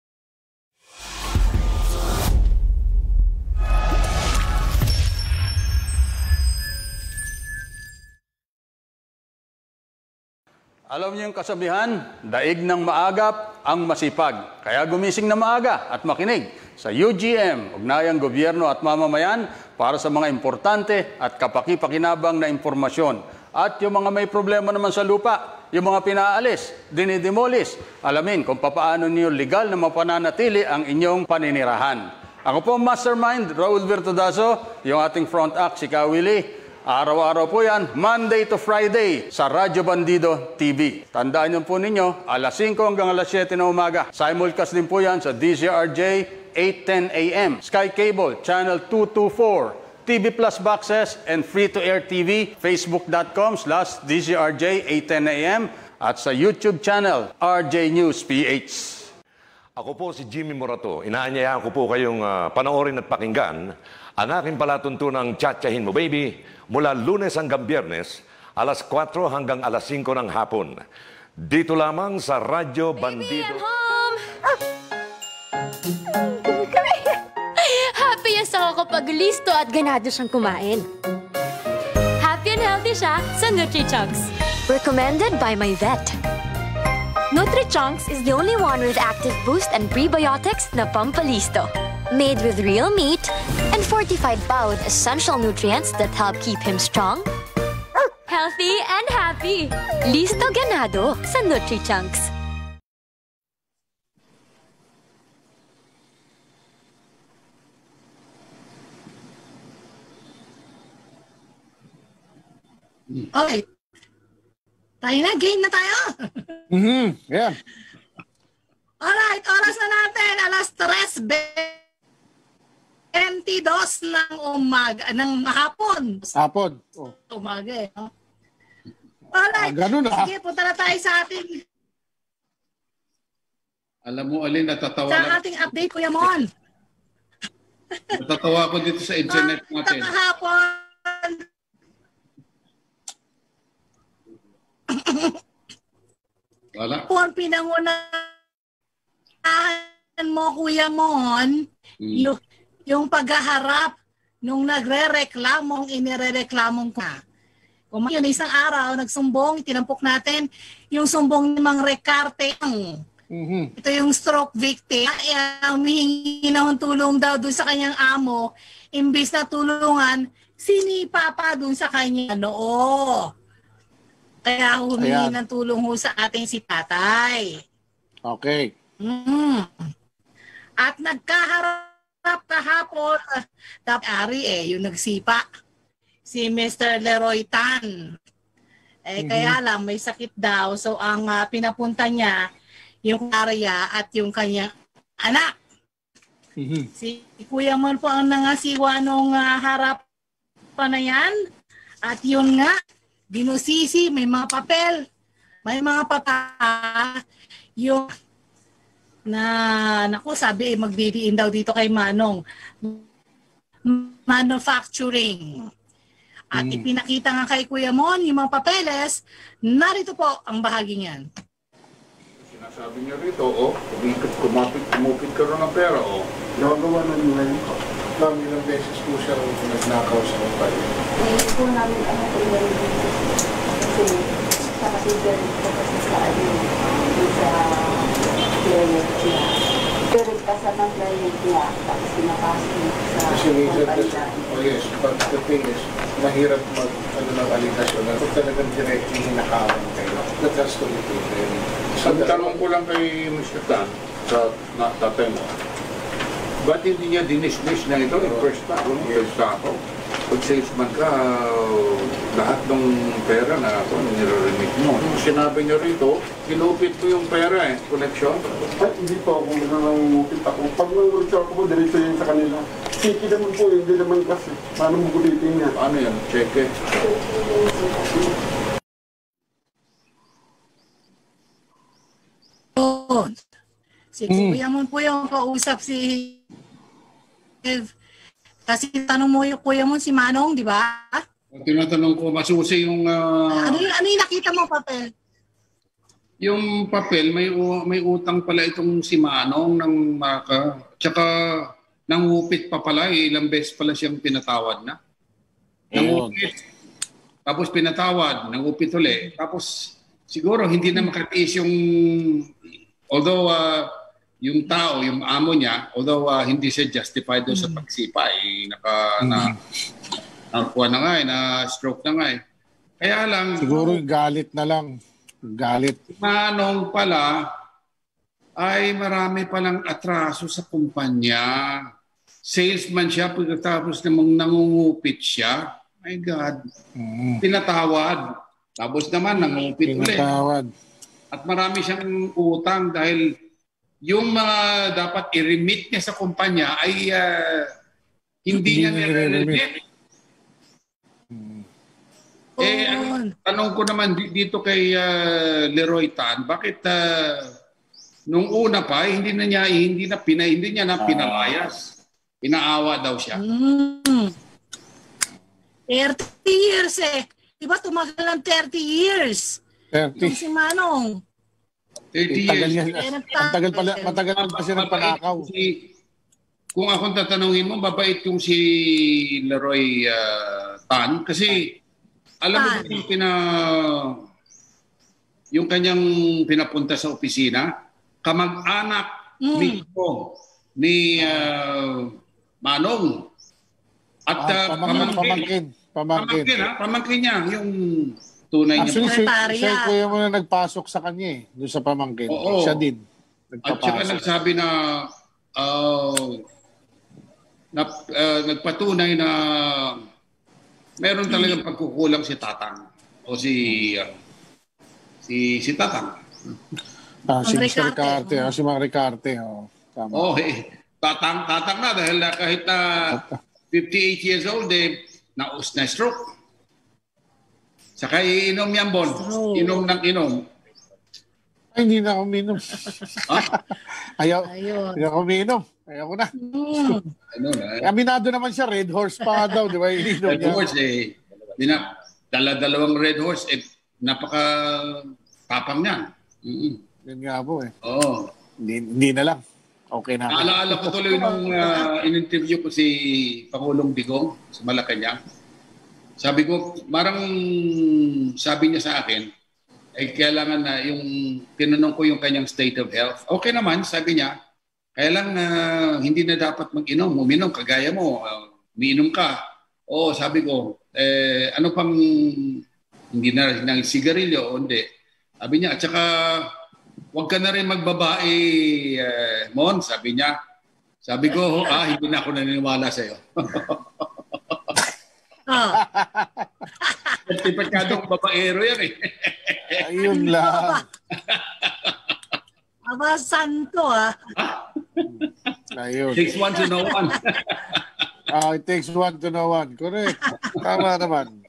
Speaker 8: Alam niyo yung kasabihan, daig ng maagap ang masipag. Kaya gumising na maaga at makinig sa U G M, Ugnayang Gobyerno at Mamamayan, para sa mga importante at kapaki-pakinabang na impormasyon. At yung mga may problema naman sa lupa, yung mga pinaalis, dinidemolis, alamin kung papaano niyo legal na mapananatili ang inyong paninirahan. Ako po, Mastermind, Raul Virtudazo, yung ating front act, si Kawili. Araw-araw po yan, Monday to Friday, sa Radyo Bandido T V. Tandaan niyo po ninyo, alas singko hanggang alas siyete na umaga. Simulcast din po yan sa D Z R J eight ten A M, Sky Cable, Channel two twenty-four, T V Plus Boxes, and free-to-air T V, facebook.com slash DZRJ eight ten A M, at sa YouTube channel, R J News P H.
Speaker 9: Ako po si Jimmy Morato. Inaanyayahan ko po kayong uh, panoorin at pakinggan ang aking palatuntunang Tchatchahin Mo Baby mula Lunes hanggang Biyernes, alas kwatro hanggang alas singko ng hapon. Dito lamang sa Radyo Bandido.
Speaker 10: Baby, I'm home! Happiest ako kapag listo at ganado siyang kumain. Happy and healthy siya sa Nutri-Chunks. Recommended by my vet. Nutri-Chunks is the only one with active boost and prebiotics na pampalisto. Made with real meat and fortified pa with essential nutrients that help keep him strong, healthy, and happy. Listo ganado sa Nutri-Chunks.
Speaker 5: Okay. Tayo na, game na tayo.
Speaker 7: Mm-hmm. Yeah.
Speaker 5: Alright, oras na natin. Alas tres twenty-dos ng umaga, ng hapon.
Speaker 7: Hapon. Oh.
Speaker 5: Umaga eh. No? Alright,
Speaker 7: ah, ganun, ah.
Speaker 5: sige, punta na tayo sa ating
Speaker 6: Alam mo, Alin, natatawa
Speaker 5: sa
Speaker 6: lang.
Speaker 5: ating update, Kuya Mon.
Speaker 6: Natatawa ko dito sa internet
Speaker 5: uh,
Speaker 6: natin.
Speaker 5: Kahapon.
Speaker 6: Wala.
Speaker 5: Kung pinangunahan mo, Kuya Mon, hmm. yung, yung paghaharap nung nagre-reklamong inirereklamong ka. Kung yun, isang araw, nagsumbong, tinampok natin yung sumbong ni Mang Recarte.
Speaker 7: Mm-hmm.
Speaker 5: Ito yung stroke victim. Ay, humihingi na ng tulong daw dun sa kanyang amo. Imbis na tulungan, sinipa pa dun sa kanya noo. Kaya humingi ng tulong ho sa ating si tatay.
Speaker 7: Okay.
Speaker 5: Mm. At nagkaharap kahapon, uh, tapari eh, yung nagsipa. Si Mister Leroy Tan. Eh, mm-hmm. Kaya lang, may sakit daw. So, ang uh, pinapunta niya, yung Arya at yung kanyang anak.
Speaker 7: Mm-hmm.
Speaker 5: Si Kuya Mon po ang nangasiwa nung uh, harap pa na yan. At yun nga, binusisi, may mga papel, may mga pata, yung na, naku, sabi, eh, magdidiin daw dito kay Manong. Manufacturing. At mm. ipinakita nga kay Kuya Mon yung mga papeles, narito po ang bahaging yan.
Speaker 8: Sinasabi niya rito, oh, kumikit, kumapit, kumupit ka rin ng pera, oh.
Speaker 7: Nagawa na nyo ngayon ko. Lang ilang beses po siya nagnakaw sa mobile.
Speaker 11: Ngayon po namin ang matuloy kasi sa kasigan ko kasi sa ano, sa client niya. Pero sa ng client niya, tapos pinapasok sa mobile.
Speaker 7: Oh yes, but the thing is, mahirap mag, ano ng aligasyon na kung talagang directly hinakawan kayo. That has to be true.
Speaker 8: Ang tanong ko lang kay Mister Tan, sa tatay mo, ba't hindi niya dinismiss na ito yung first time? No? First ako. Pag salesman ka, lahat ng pera na ako, nire-remit mo. Sinabi niyo rito, kinupit mo yung pera eh, collection?
Speaker 12: Ay, hindi po ako nangungupit ako. Pag nangungupit ako, diretso yun sa kanila. Siki naman po, hindi naman kasi. Paano mo kulitin niya?
Speaker 8: Ano yan? Check it.
Speaker 5: Si Kuya Mon po yung kausap si kasi tanong mo yung Kuya Mon si Manong, di ba?
Speaker 6: Tinatanong ko, masusi yung... Uh,
Speaker 5: ano, ano yung nakita mo papel?
Speaker 6: Yung papel, may may utang pala itong si Manong ng Maka. Tsaka nangupit pa pala, eh, ilang beses pala siyang pinatawad na. Nangupit. Tapos pinatawad, nangupit ulit. Tapos siguro hindi na makatiis yung... Although... Uh, yung tao, yung amo niya, although uh, hindi siya justified doon mm. sa pagsipa, eh, naka, mm. na, nakuha na nga eh, na stroke na nga eh. Kaya lang...
Speaker 7: Siguro galit na lang. Galit.
Speaker 6: Manong pala, ay marami palang atraso sa kumpanya. Salesman siya, pagkatapos namang nangungupit siya. My God. Mm. Pinatawad. Tapos naman, nangungupit ulit. Pinatawad. At marami siyang utang dahil yung mga uh, dapat i-remit niya sa kumpanya ay uh, hindi, hindi niya nire-remit. Hmm. Eh, ang tanong ko naman dito kay uh, Leroy Tan, bakit uh, nung una pa hindi na niya hindi na pina, hindi niya na pinalayas. Pinaawa daw siya.
Speaker 5: Mm. thirty years eh. Diba tumagal ng thirty years?
Speaker 7: thirty.
Speaker 5: Yung si Manong.
Speaker 6: thirty
Speaker 7: tagal
Speaker 6: years.
Speaker 7: Niya, matagal pala, matagal pa siya ng panakaw.
Speaker 6: Si, kung akong tatanungin mo, mabait yung si Leroy uh, Tan. Kasi, alam mo yung, pina, yung kanyang pinapunta sa opisina, kamag-anak mm. mismo ni uh, Manong. At
Speaker 7: ah,
Speaker 6: uh,
Speaker 7: pamangkin. Pamangkin.
Speaker 6: Pamangkin, pamangkin, ha? Pamangkin niya. Yung tunay niya.
Speaker 7: Actually, siya, siya kuya mo na nagpasok sa kanya eh, doon sa pamangkin.
Speaker 6: Oo.
Speaker 7: Siya din.
Speaker 6: At saka nagsabi na, uh, na uh, nagpatunay na meron talagang pagkukulang si Tatang o si uh, Si, si Tatang.
Speaker 7: Ah, si
Speaker 5: Mang
Speaker 7: mister
Speaker 5: Ricarte.
Speaker 7: Ricarte, ah, si Mang Ricarte. Oh, tama.
Speaker 6: Oh, eh, tatang, tatang na dahil na kahit na fifty-eight years old, eh, naus na stroke. Saka inom yan, Bon. Inom ng inom.
Speaker 7: Ay, hindi na ako uminom. Ayaw.
Speaker 5: Ayun.
Speaker 7: Hindi na ako uminom. Ayaw ko na.
Speaker 5: Mm.
Speaker 6: Ano na?
Speaker 7: Aminado naman siya, Red Horse pa daw, di ba? Ininom
Speaker 6: Red
Speaker 7: niya.
Speaker 6: Horse, eh, dina, dala-dalawang Red Horse, eh, napaka tapang niyan. Mm-hmm.
Speaker 7: Yun nga po eh.
Speaker 6: Oo.
Speaker 7: Hindi, hindi na lang. Okay na.
Speaker 6: Naalaala ko tuloy nung uh, in-interview ko si Pangulong Digong sa Malacanang. Sabi ko, marang sabi niya sa akin, ay kailangan na yung, tinanong ko yung kanyang state of health. Okay naman, sabi niya, kaya lang uh, hindi na dapat mag-inom. Uminom, kagaya mo, uh, umiinom ka. Oo, sabi ko, eh, ano pang, hindi na ng sigarilyo o hindi. Sabi niya, at saka, huwag ka na rin magbabae, uh, Mon, sabi niya. Sabi ko, ah, hindi na ako naniniwala sa'yo.
Speaker 5: Ah.
Speaker 6: Sertifikadong babaero yan eh.
Speaker 7: Ayun lang.
Speaker 5: Aba, santo ah.
Speaker 7: Ayun.
Speaker 6: Takes one to know one.
Speaker 7: Ah, it takes one to know one. Correct. Tama naman.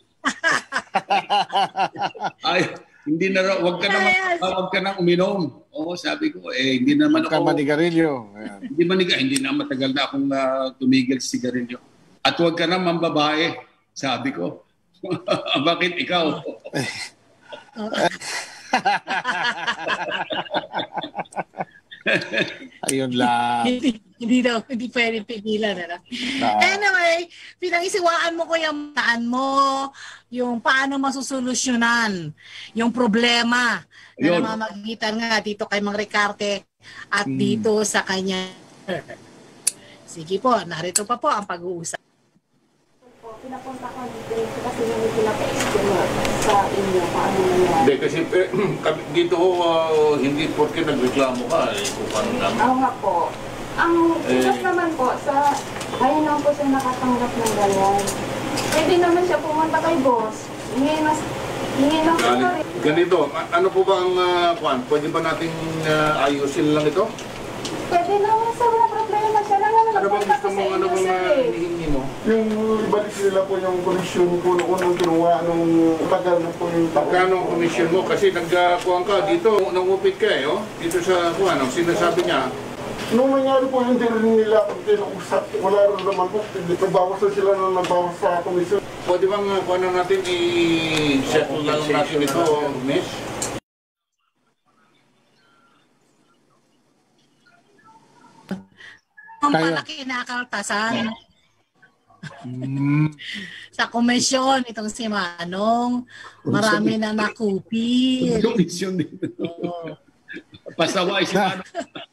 Speaker 6: Ay, hindi na raw, wag ka na, wag ka na uminom. Oo, sabi ko, eh, hindi naman
Speaker 7: Huwag ka
Speaker 6: ako.
Speaker 7: manigarilyo. Ayan.
Speaker 6: Hindi maniga, hindi na matagal na akong uh, tumigil sa sigarilyo. At huwag ka na mambabae, sabi ko. Bakit ikaw?
Speaker 7: Ayun lang.
Speaker 5: hindi, hindi daw, hindi pwede pigilan. Ano?
Speaker 7: Ah.
Speaker 5: Anyway, pinag-isiwaan mo ko yung taan mo, yung paano masusolusyonan yung problema na
Speaker 6: Ayun.
Speaker 5: namamagitan nga dito kay Mang Ricarte at
Speaker 7: Hmm.
Speaker 5: dito sa kanya. Sige po, narito pa po ang pag-uusap.
Speaker 11: Pinapunta ko dito kasi yung pinapa-estimate sa inyo paano nangyari.
Speaker 8: Hindi, kasi eh, kami- dito ho, ah, hindi porke nagreklamo ka, eh, kung paano namin.
Speaker 11: Oo nga po. Ang
Speaker 8: Eh.
Speaker 11: ikas naman po, sa ngayon lang po siya nakatanggap ng ganyan. Pwede naman siya pumunta kay boss. Hingin mas hingin lang po
Speaker 8: Ganito,
Speaker 11: rin.
Speaker 8: ganito, a- ano po ba ang uh, kwan? Pwede ba nating ah, ayusin lang ito?
Speaker 11: Pwede naman sa wala problema. Siya lang naman
Speaker 8: Ano bang
Speaker 11: nagpunta
Speaker 8: gusto
Speaker 11: ko
Speaker 8: mo,
Speaker 11: sa
Speaker 8: ano
Speaker 11: inyo,
Speaker 8: bang
Speaker 11: sir
Speaker 8: uh,
Speaker 11: eh.
Speaker 8: hinihingi mo?
Speaker 12: Yung ibalik nila po yung komisyon po noon nung kinuha nung tagal na po yung
Speaker 8: Magkano ang commission mo? Kasi nagkakuhan ka dito, nangupit ka eh, oh. Dito sa kuhan, ang sinasabi niya,
Speaker 12: Nung nangyari po yung din nila kung tinuusap, wala rin naman po. Nagbawas na sila na nagbawas sa komisyon.
Speaker 8: pwede bang uh, kuhan na natin i-settle na lang natin ito, miss?
Speaker 5: Ang
Speaker 7: Kayo.
Speaker 5: malaki na kaltasan
Speaker 7: Mm.
Speaker 5: sa komisyon itong si Manong. Marami na nakupit.
Speaker 6: Komisyon din.
Speaker 5: Oo.
Speaker 6: Pasaway si Manong.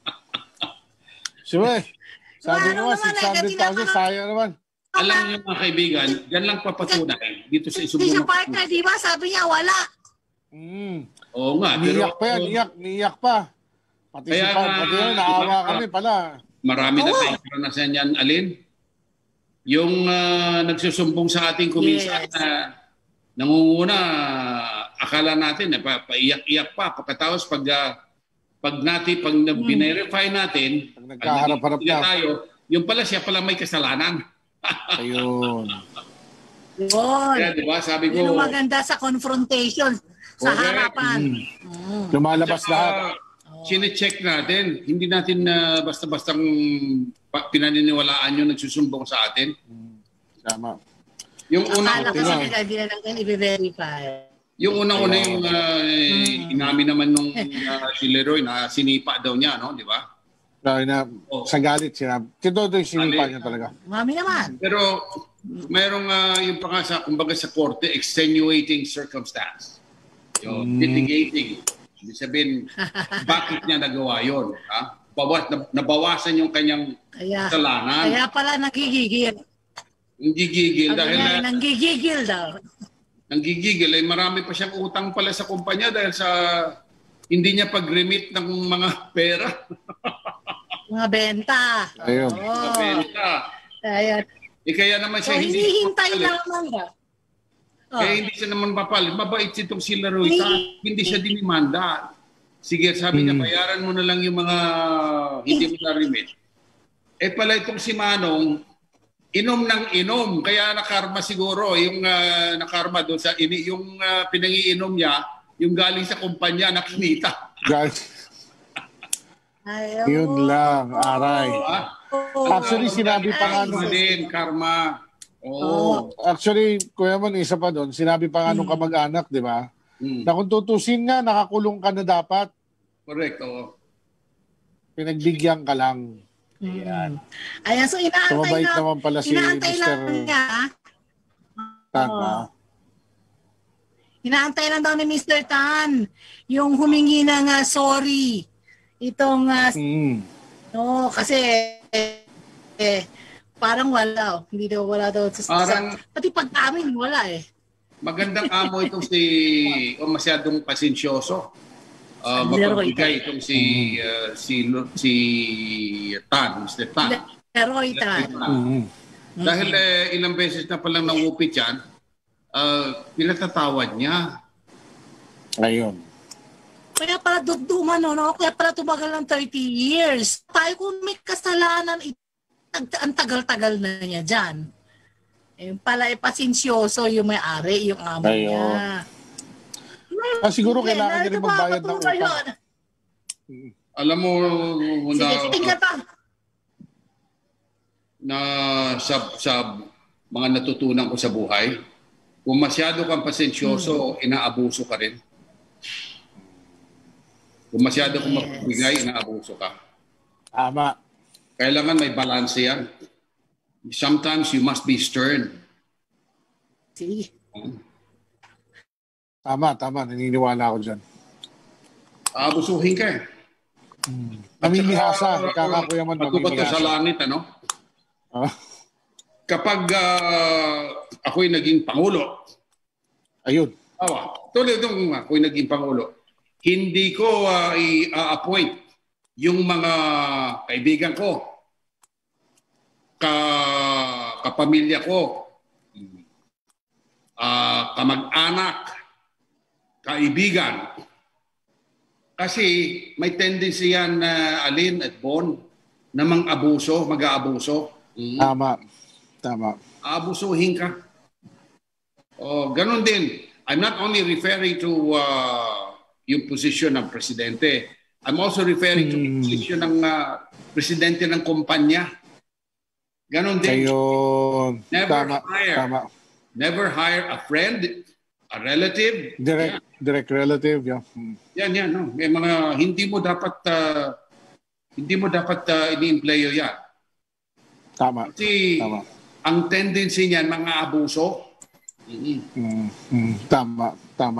Speaker 7: Sure. Sabi
Speaker 5: Ano
Speaker 7: naman,
Speaker 5: naman eh,
Speaker 7: six hundred thousand, sayang naman.
Speaker 6: Alam niyo mga kaibigan, yan lang papatunay dito sa
Speaker 5: Si
Speaker 6: Isubuno.
Speaker 5: partner, di ba? Sabi niya, wala.
Speaker 7: Mm.
Speaker 6: Oo nga, pero
Speaker 7: Niyak pa yan, niyak, niyak pa. Pati si
Speaker 6: Kaya
Speaker 7: Pam,
Speaker 6: nga,
Speaker 7: pati yan, naawa
Speaker 6: iba-
Speaker 7: kami pala.
Speaker 6: marami na
Speaker 5: Oo.
Speaker 6: tayong karanasan yan, Alin. Yung ah, nagsusumbong sa ating kuminsan
Speaker 5: Yes.
Speaker 6: na nangunguna, akala natin, eh, pa, paiyak-iyak pa. Pagkatapos pag, ah, pag natin, pag
Speaker 5: Hmm.
Speaker 6: binerify natin,
Speaker 7: Pag nagkaharap-harap
Speaker 6: naging
Speaker 7: na.
Speaker 6: tayo, yung pala siya pala may kasalanan.
Speaker 7: Ayun.
Speaker 5: Yun.
Speaker 6: Kaya di ba, sabi ko,
Speaker 5: Yun ang maganda sa confrontation sa
Speaker 6: Correct.
Speaker 5: harapan.
Speaker 7: Mm. Lumalabas
Speaker 6: Tsaka,
Speaker 7: lahat.
Speaker 6: sine-check natin. Hindi natin na basta-bastang pa- pinaniniwalaan yung nagsusumbong sa atin.
Speaker 7: Tama.
Speaker 6: Yung
Speaker 5: Akala
Speaker 6: unang
Speaker 5: ko
Speaker 6: una,
Speaker 5: sa nila, hindi na natin i-verify.
Speaker 6: yung unang una yung uh, inamin naman nung uh, si Leroy na sinipa daw niya, no, di ba?
Speaker 7: Dahil na,
Speaker 6: Oh.
Speaker 7: sa galit siya. Tito doon sinipa
Speaker 6: Galit.
Speaker 7: niya talaga.
Speaker 5: Mami naman.
Speaker 6: Pero mayroong uh, yung pa nga sa kumbaga sa korte, extenuating circumstance. Yung
Speaker 7: Mm.
Speaker 6: mitigating. Ibig sabihin, bakit niya nagawa yun? Ha? Bawas, nab- nabawasan yung kanyang
Speaker 5: Kaya,
Speaker 6: kasalanan.
Speaker 5: kaya pala nagigigil.
Speaker 6: Hindi gigil
Speaker 5: Sabi
Speaker 6: dahil
Speaker 5: niya,
Speaker 6: na,
Speaker 5: nanggigigil daw.
Speaker 6: nanggigigil ay marami pa siyang utang pala sa kumpanya dahil sa hindi niya pag-remit ng mga pera.
Speaker 5: Mga benta.
Speaker 7: Ayun.
Speaker 6: Mga
Speaker 5: Oo.
Speaker 6: benta.
Speaker 5: Ayan.
Speaker 6: Eh kaya naman
Speaker 5: So,
Speaker 6: siya hindi
Speaker 5: hinihintay
Speaker 6: mapakali.
Speaker 5: naman daw. Oh.
Speaker 6: Eh, hindi siya naman papalit. Mabait itong si Leroy Tan. Hindi siya dinimanda. Sige, sabi niya, bayaran mo na lang yung mga hindi mo na-remit. Eh pala itong si Manong, inom ng inom. Kaya nakarma siguro, yung uh, nakarma doon sa, ini, yung uh, pinangiinom niya, yung galing sa kumpanya na kinita.
Speaker 7: Yun lang, aray.
Speaker 6: Oh.
Speaker 7: Actually, sinabi pa nga nung...
Speaker 6: din, karma. Oh.
Speaker 7: Actually, Kuya Mon, isa pa doon, sinabi pa nga nung kamag-anak, di ba?
Speaker 6: Hmm.
Speaker 7: Na kung tutusin nga, nakakulong ka na dapat.
Speaker 6: Correct, oo.
Speaker 7: Pinagbigyan ka lang. Ayan.
Speaker 5: Ayan, so inaantay
Speaker 7: so, mabait
Speaker 5: na,
Speaker 7: naman pala si
Speaker 5: inaantay
Speaker 7: Mister
Speaker 5: lang niya.
Speaker 7: Tan.
Speaker 5: Oh. Inaantay lang daw ni Mister Tan yung humingi ng uh, sorry. Itong, uh,
Speaker 7: mm.
Speaker 5: no, kasi, eh, parang wala. Oh. Hindi daw wala daw.
Speaker 6: Parang,
Speaker 5: sa, pati pag-amin, wala eh.
Speaker 6: Magandang amo itong si, o masyadong pasensyoso. Uh, mapagbigay itong si, uh, si, si Tan, Mister Tan.
Speaker 5: Leroy Tan.
Speaker 7: Mm-hmm.
Speaker 6: Dahil eh, ilang beses na palang nangupit yan, uh, pinatatawad niya.
Speaker 7: Ayun.
Speaker 5: Kaya pala duduman, no, no? Kaya pala tumagal ng thirty years. Tayo kung may kasalanan, ang tagal-tagal na niya dyan. Eh, pala eh, pasensyoso yung may-ari, yung amo
Speaker 7: Ayun.
Speaker 5: niya.
Speaker 7: Ah, siguro yeah, kailangan niya rin magbayad ng utang.
Speaker 6: Alam mo, na,
Speaker 5: sige, sige,
Speaker 6: na sa, sa mga natutunan ko sa buhay, kung masyado kang pasensyoso, hmm. inaabuso ka rin. Kung masyado kang yes. magbigay, inaabuso ka.
Speaker 7: Tama.
Speaker 6: Kailangan may balance yan. Sometimes you must be stern.
Speaker 5: Sige.
Speaker 6: Hmm.
Speaker 7: Tama, tama. Naniniwala ako dyan.
Speaker 6: Aabusuhin ka eh.
Speaker 7: Hmm. Namimihasa. Kakakuya man
Speaker 6: namimihasa. Sa langit, ano?
Speaker 7: Ah?
Speaker 6: Kapag uh, ako'y naging Pangulo.
Speaker 7: Ayun.
Speaker 6: Awa, tuloy itong ako'y naging Pangulo. Hindi ko uh, i-appoint yung mga kaibigan ko, ka, kapamilya ko, uh, kamag-anak, kaibigan. Kasi may tendency yan na uh, Alin at Bon na mang-abuso, mag-aabuso. Mm.
Speaker 7: Tama. Tama.
Speaker 6: Aabusuhin ka. Oh, ganun din. I'm not only referring to uh, yung position ng presidente. I'm also referring mm. to yung position ng uh, presidente ng kumpanya. Ganun din.
Speaker 7: Ayun.
Speaker 6: Never
Speaker 7: Tama.
Speaker 6: hire.
Speaker 7: Tama.
Speaker 6: Never hire a friend, a relative.
Speaker 7: Direct, yeah. direct relative, yeah. Hmm.
Speaker 6: Yan, yan. No? May mga hindi mo dapat uh, hindi mo dapat uh, ini-employo yan.
Speaker 7: Tama.
Speaker 6: Kasi
Speaker 7: Tama.
Speaker 6: ang tendency niyan, mga abuso. Mm-hmm.
Speaker 7: Mm, mm, tama, tama.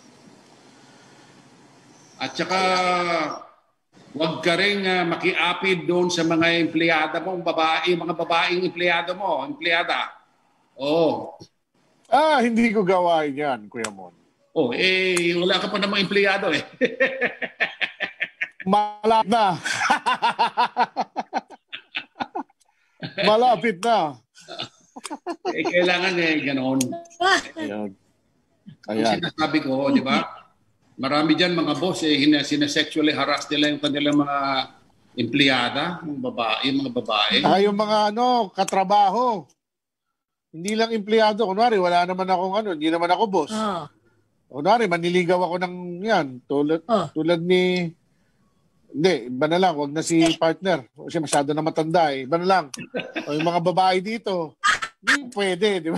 Speaker 6: At saka, huwag ka rin uh, makiapid doon sa mga empleyada mo, babae, mga babaeng empleyado mo, empleyada. Oo.
Speaker 7: Ah, hindi ko gawain yan, Kuya Mon.
Speaker 6: Oh, eh, wala ka pa namang empleyado eh.
Speaker 7: Malapit na. Malapit na.
Speaker 6: Eh, kailangan eh, ganoon.
Speaker 7: Ayan.
Speaker 6: Ayan. Sinasabi ko, di ba? Marami dyan mga boss, eh, sinasexually harass nila yung kanilang mga empleyada, yung babae, mga babae.
Speaker 7: Ah, yung mga ano, katrabaho. Hindi lang empleyado. Kunwari, wala naman akong ano, hindi naman ako boss.
Speaker 5: Oh.
Speaker 7: Kunwari, maniligaw ako ng yan. Tulad, oh. tulad ni... Hindi, iba na lang. Huwag na si partner. Kasi masyado na matanda eh. Iba na lang. O yung mga babae dito. Hindi pwede, di ba?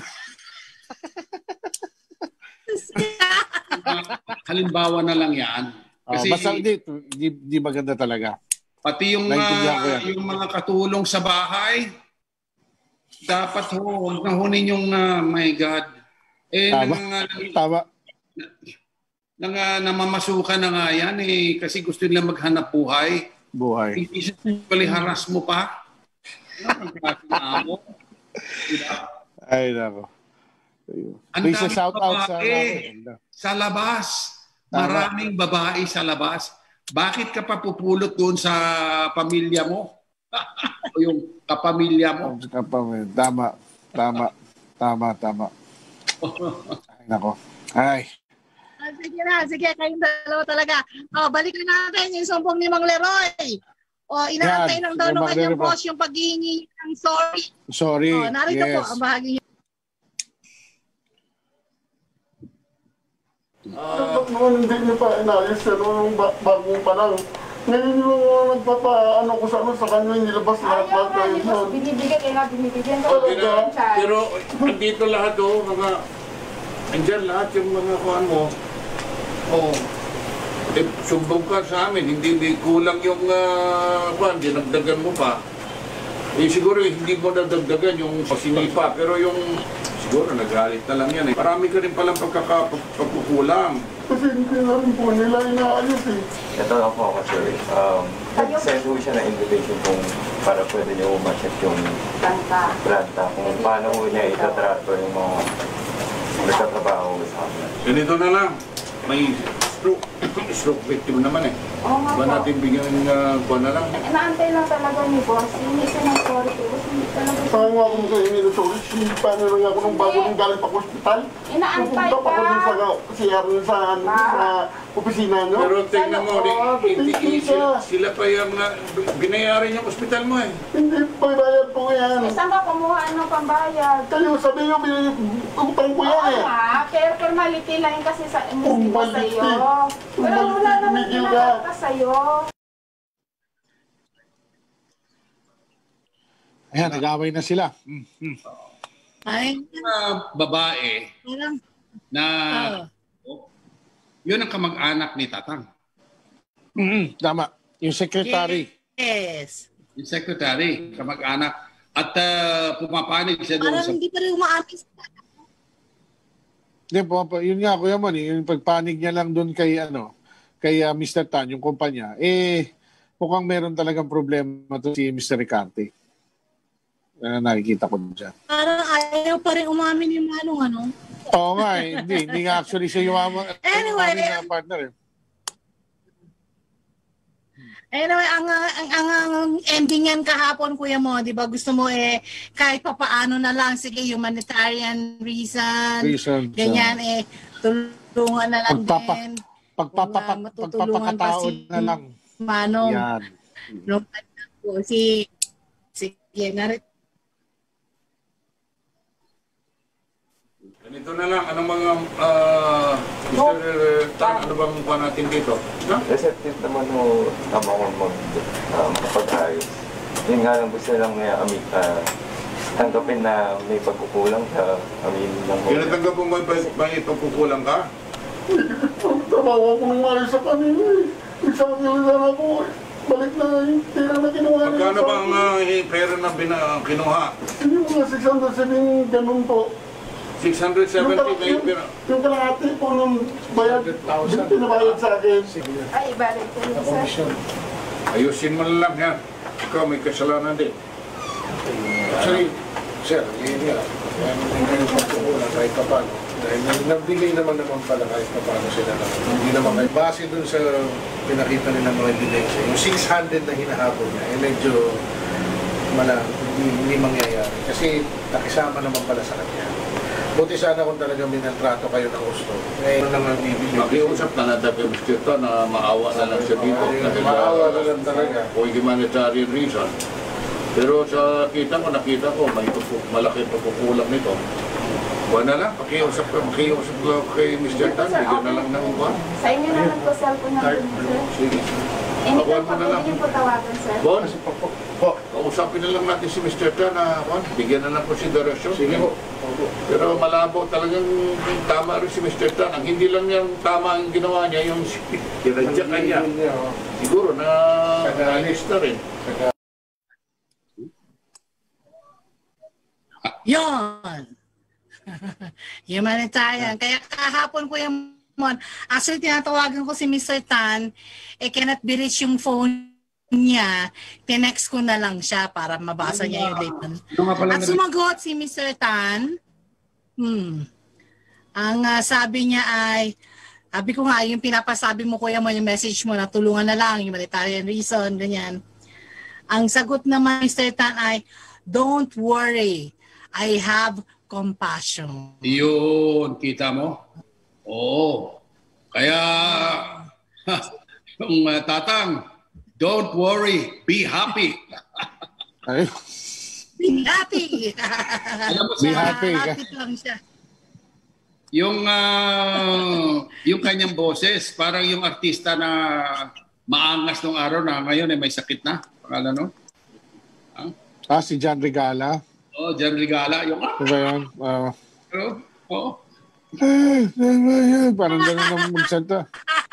Speaker 6: Halimbawa na lang yan.
Speaker 7: Kasi, uh, basta hindi, di, di maganda talaga.
Speaker 6: Pati yung, uh, yung mga katulong sa bahay, dapat ho, huwag na hunin yung, uh, my God. Eh,
Speaker 7: tama.
Speaker 6: Nang, uh,
Speaker 7: tama.
Speaker 6: Nang, uh, namamasukan na nga yan eh, kasi gusto nila maghanap buhay.
Speaker 7: Buhay.
Speaker 6: Hindi siya haras mo pa. Ano?
Speaker 7: Ay, nako.
Speaker 6: Ang daming shout out sa, sa labas. Tama. Maraming babae sa labas. Bakit ka pa pupulot doon sa pamilya mo? O yung kapamilya mo?
Speaker 7: Kapamilya. Tama. Tama. Tama, tama. Nako. Ay.
Speaker 5: Ah, sige na, sige, kayong dalawa talaga. Oh, balikan natin yung sumbong ni Mang Leroy. O, inaantay lang daw ng kanyang boss yung paghihingi ng sorry.
Speaker 7: Sorry,
Speaker 5: oh, narito
Speaker 7: yes.
Speaker 5: po ang bahagi niya.
Speaker 12: Uh, noon hindi niyo pa inayos yan, noong bago pa lang. Ngayon yung nagpapa, ano ko sa ano, sa kanya, nilabas lahat lahat na yun.
Speaker 11: Ayaw, binibigay, kaya nga binibigyan ko.
Speaker 13: Pero andito lahat o, mga, andyan lahat yung mga kuhan mo. O, eh, sumbong ka sa amin, hindi, hindi kulang yung uh, kuhan, dinagdagan mo pa. Eh siguro hindi mo nadagdagan yung pasinipa, pero yung siguro nagalit na lang yan eh. Marami ka rin palang pagkakapagkukulang.
Speaker 12: Kasi hindi na rin po nila inaayos eh.
Speaker 14: Ito lang po ako, sir. Um, Nag-send po siya na invitation kung para pwede niyo ma-check yung planta. planta. Kung paano po niya itatrato yung mga nagtatrabaho sa amin.
Speaker 13: Ganito na lang. May stroke, stroke victim naman eh.
Speaker 11: Oo nga
Speaker 13: ba
Speaker 11: po.
Speaker 13: natin bigyan ng uh, buwan na lang?
Speaker 11: Inaantay lang talaga ni boss. Hindi siya ng sorry ko. Hindi talaga.
Speaker 12: Saan nga ako makahingi ng sorry? Paano lang ako nung bago nung galing pa hospital?
Speaker 11: Inaantay
Speaker 12: Pupunta pa ako dun
Speaker 11: ka.
Speaker 12: sa C R sa, ano, sa opisina nyo.
Speaker 13: Pero tingnan mo,
Speaker 12: Ah,
Speaker 13: hindi,
Speaker 12: hindi
Speaker 13: sila,
Speaker 12: siya.
Speaker 13: sila pa yung uh, binayaran yung ospital mo eh.
Speaker 12: Hindi pa bayad po yan.
Speaker 11: Eh, saan ka kumuha ng pambayad?
Speaker 12: Kayo sabi nyo, utang ko yan eh.
Speaker 11: Oo nga, pero formality lang yun kasi sa hindi ko
Speaker 12: Formality.
Speaker 11: sa'yo. Pero wala naman
Speaker 12: Tumigil ka.
Speaker 11: ginagawa ka sa'yo.
Speaker 7: Ayan, nag-away na sila. Hmm, hmm.
Speaker 5: Ay,
Speaker 6: Mga babae
Speaker 5: parang,
Speaker 6: na
Speaker 5: oh.
Speaker 6: yun ang kamag-anak ni Tatang.
Speaker 7: Mm-hmm. Tama. Yung secretary.
Speaker 5: Yes.
Speaker 6: Yung secretary, kamag-anak. At uh, pumapanig siya doon
Speaker 5: Parang
Speaker 6: sa...
Speaker 5: hindi pa rin umaamin sa
Speaker 7: Hindi po, yun nga Kuya Mon, yung pagpanig niya lang doon kay ano, kay uh, Mister Tan, yung kumpanya. Eh mukhang meron talagang problema to si Mister Ricarte. Uh, nakikita ko dyan.
Speaker 5: Parang ayaw pa rin umamin yung manong ano.
Speaker 7: Oo nga eh. Hindi, hindi nga actually siya yung ama,
Speaker 5: Anyway,
Speaker 7: umamin na partner eh.
Speaker 5: Anyway, ang, ang, ang, ang ending yan kahapon, Kuya Mo, di ba? Gusto mo eh, kahit papaano na lang, sige, humanitarian reason,
Speaker 7: Reason,
Speaker 5: ganyan eh, tulungan na lang
Speaker 7: Pagpapa,
Speaker 5: din.
Speaker 7: pagpapapa, pagpapakataon
Speaker 5: si
Speaker 7: na lang.
Speaker 5: Manong.
Speaker 7: Yan.
Speaker 5: Nung po, si, sige, narit.
Speaker 13: Ganito na lang, anong mga, uh, Mister Tan, ano bang pa natin dito? No?
Speaker 14: Receptive naman mo tama ko mag um, kapag-ayos. Yun nga lang gusto lang may amig, uh, tanggapin na may pagkukulang sa amin ng
Speaker 13: Yung natanggap mo ba ba ipagkukulang ka?
Speaker 12: Tabawa ko nang maayos sa kanila eh. Isang nila ako eh. Balik na yung pera na kinuha nila.
Speaker 13: Magkano ba ang uh, pera na bina, kinuha?
Speaker 12: Yung mga six hundred seventy, ganun po.
Speaker 13: six hundred seventy
Speaker 12: Yung,
Speaker 13: na yung pera.
Speaker 12: yung kalahati po nung bayad, yung pinabayad sa akin.
Speaker 11: Ay, ibalik ko yun, sir.
Speaker 13: Ayusin mo na lang yan. Ikaw may kasalanan din.
Speaker 15: Actually, sir, yun nga. Hindi kayo pagkukulang kahit pa paano. Dahil nagbigay naman naman pala kahit pa paano sila na. Hindi naman kahit base dun sa pinakita nila mga ebidensya. Yung six hundred na hinahabol niya, eh medyo mala, hindi, hindi mangyayari. Kasi nakisama naman pala sa kanya. Buti sana kung talagang minaltrato kayo ng gusto. Eh, ano naman bibigyan?
Speaker 13: Makiusap na natin kay Mister Tan na maawa na lang siya dito.
Speaker 15: Ay, maawa na lang talaga.
Speaker 13: O humanitarian reason. Pero sa kita ko, nakita ko, may malaki pagkukulang nito. Buwan na lang, pakiusap ka, pakiusap ka kay Mister Tan, bigyan na lang ng uwan.
Speaker 11: Sa inyo na lang po, cellphone natin, sir.
Speaker 13: Sige.
Speaker 11: Anytime pa pwede niyo po tawagan, sir.
Speaker 13: Bon, po, kausapin na lang natin si Mister Tan na bon, bigyan na lang po si Darasyo.
Speaker 15: Sige po.
Speaker 13: Pero malabo talagang tama rin si Mister Tan. Ang hindi lang niyang tama ang ginawa niya, yung tinadyakan niya. Siguro na naalis na rin.
Speaker 5: Yun! Humanitarian. Kaya kahapon ko yung Mon, actually tinatawagan ko si Mister Tan, eh cannot be reach yung phone niya, tinext ko na lang siya para mabasa niya yung later. At sumagot si Mister Tan, hmm, ang uh, sabi niya ay, sabi ko nga, yung pinapasabi mo kuya mo, yung message mo na tulungan na lang, humanitarian reason, ganyan. Ang sagot naman Mister Tan ay, don't worry, I have compassion.
Speaker 6: Yun, kita mo? Oo. Kaya, yung uh, tatang, don't worry, be happy.
Speaker 5: Be happy.
Speaker 6: Alam mo,
Speaker 7: Be happy.
Speaker 5: Happy lang siya.
Speaker 6: Yung, uh, yung kanyang boses, parang yung artista na maangas nung araw na ngayon ay may sakit na. Pakala, no?
Speaker 7: Huh? Ah, si John Regala.
Speaker 6: Oh, John Regala. Yung, ah,
Speaker 7: ano ba yan? Uh,
Speaker 6: Oo. Oh,
Speaker 7: eh, parang gano'n ang magsanta.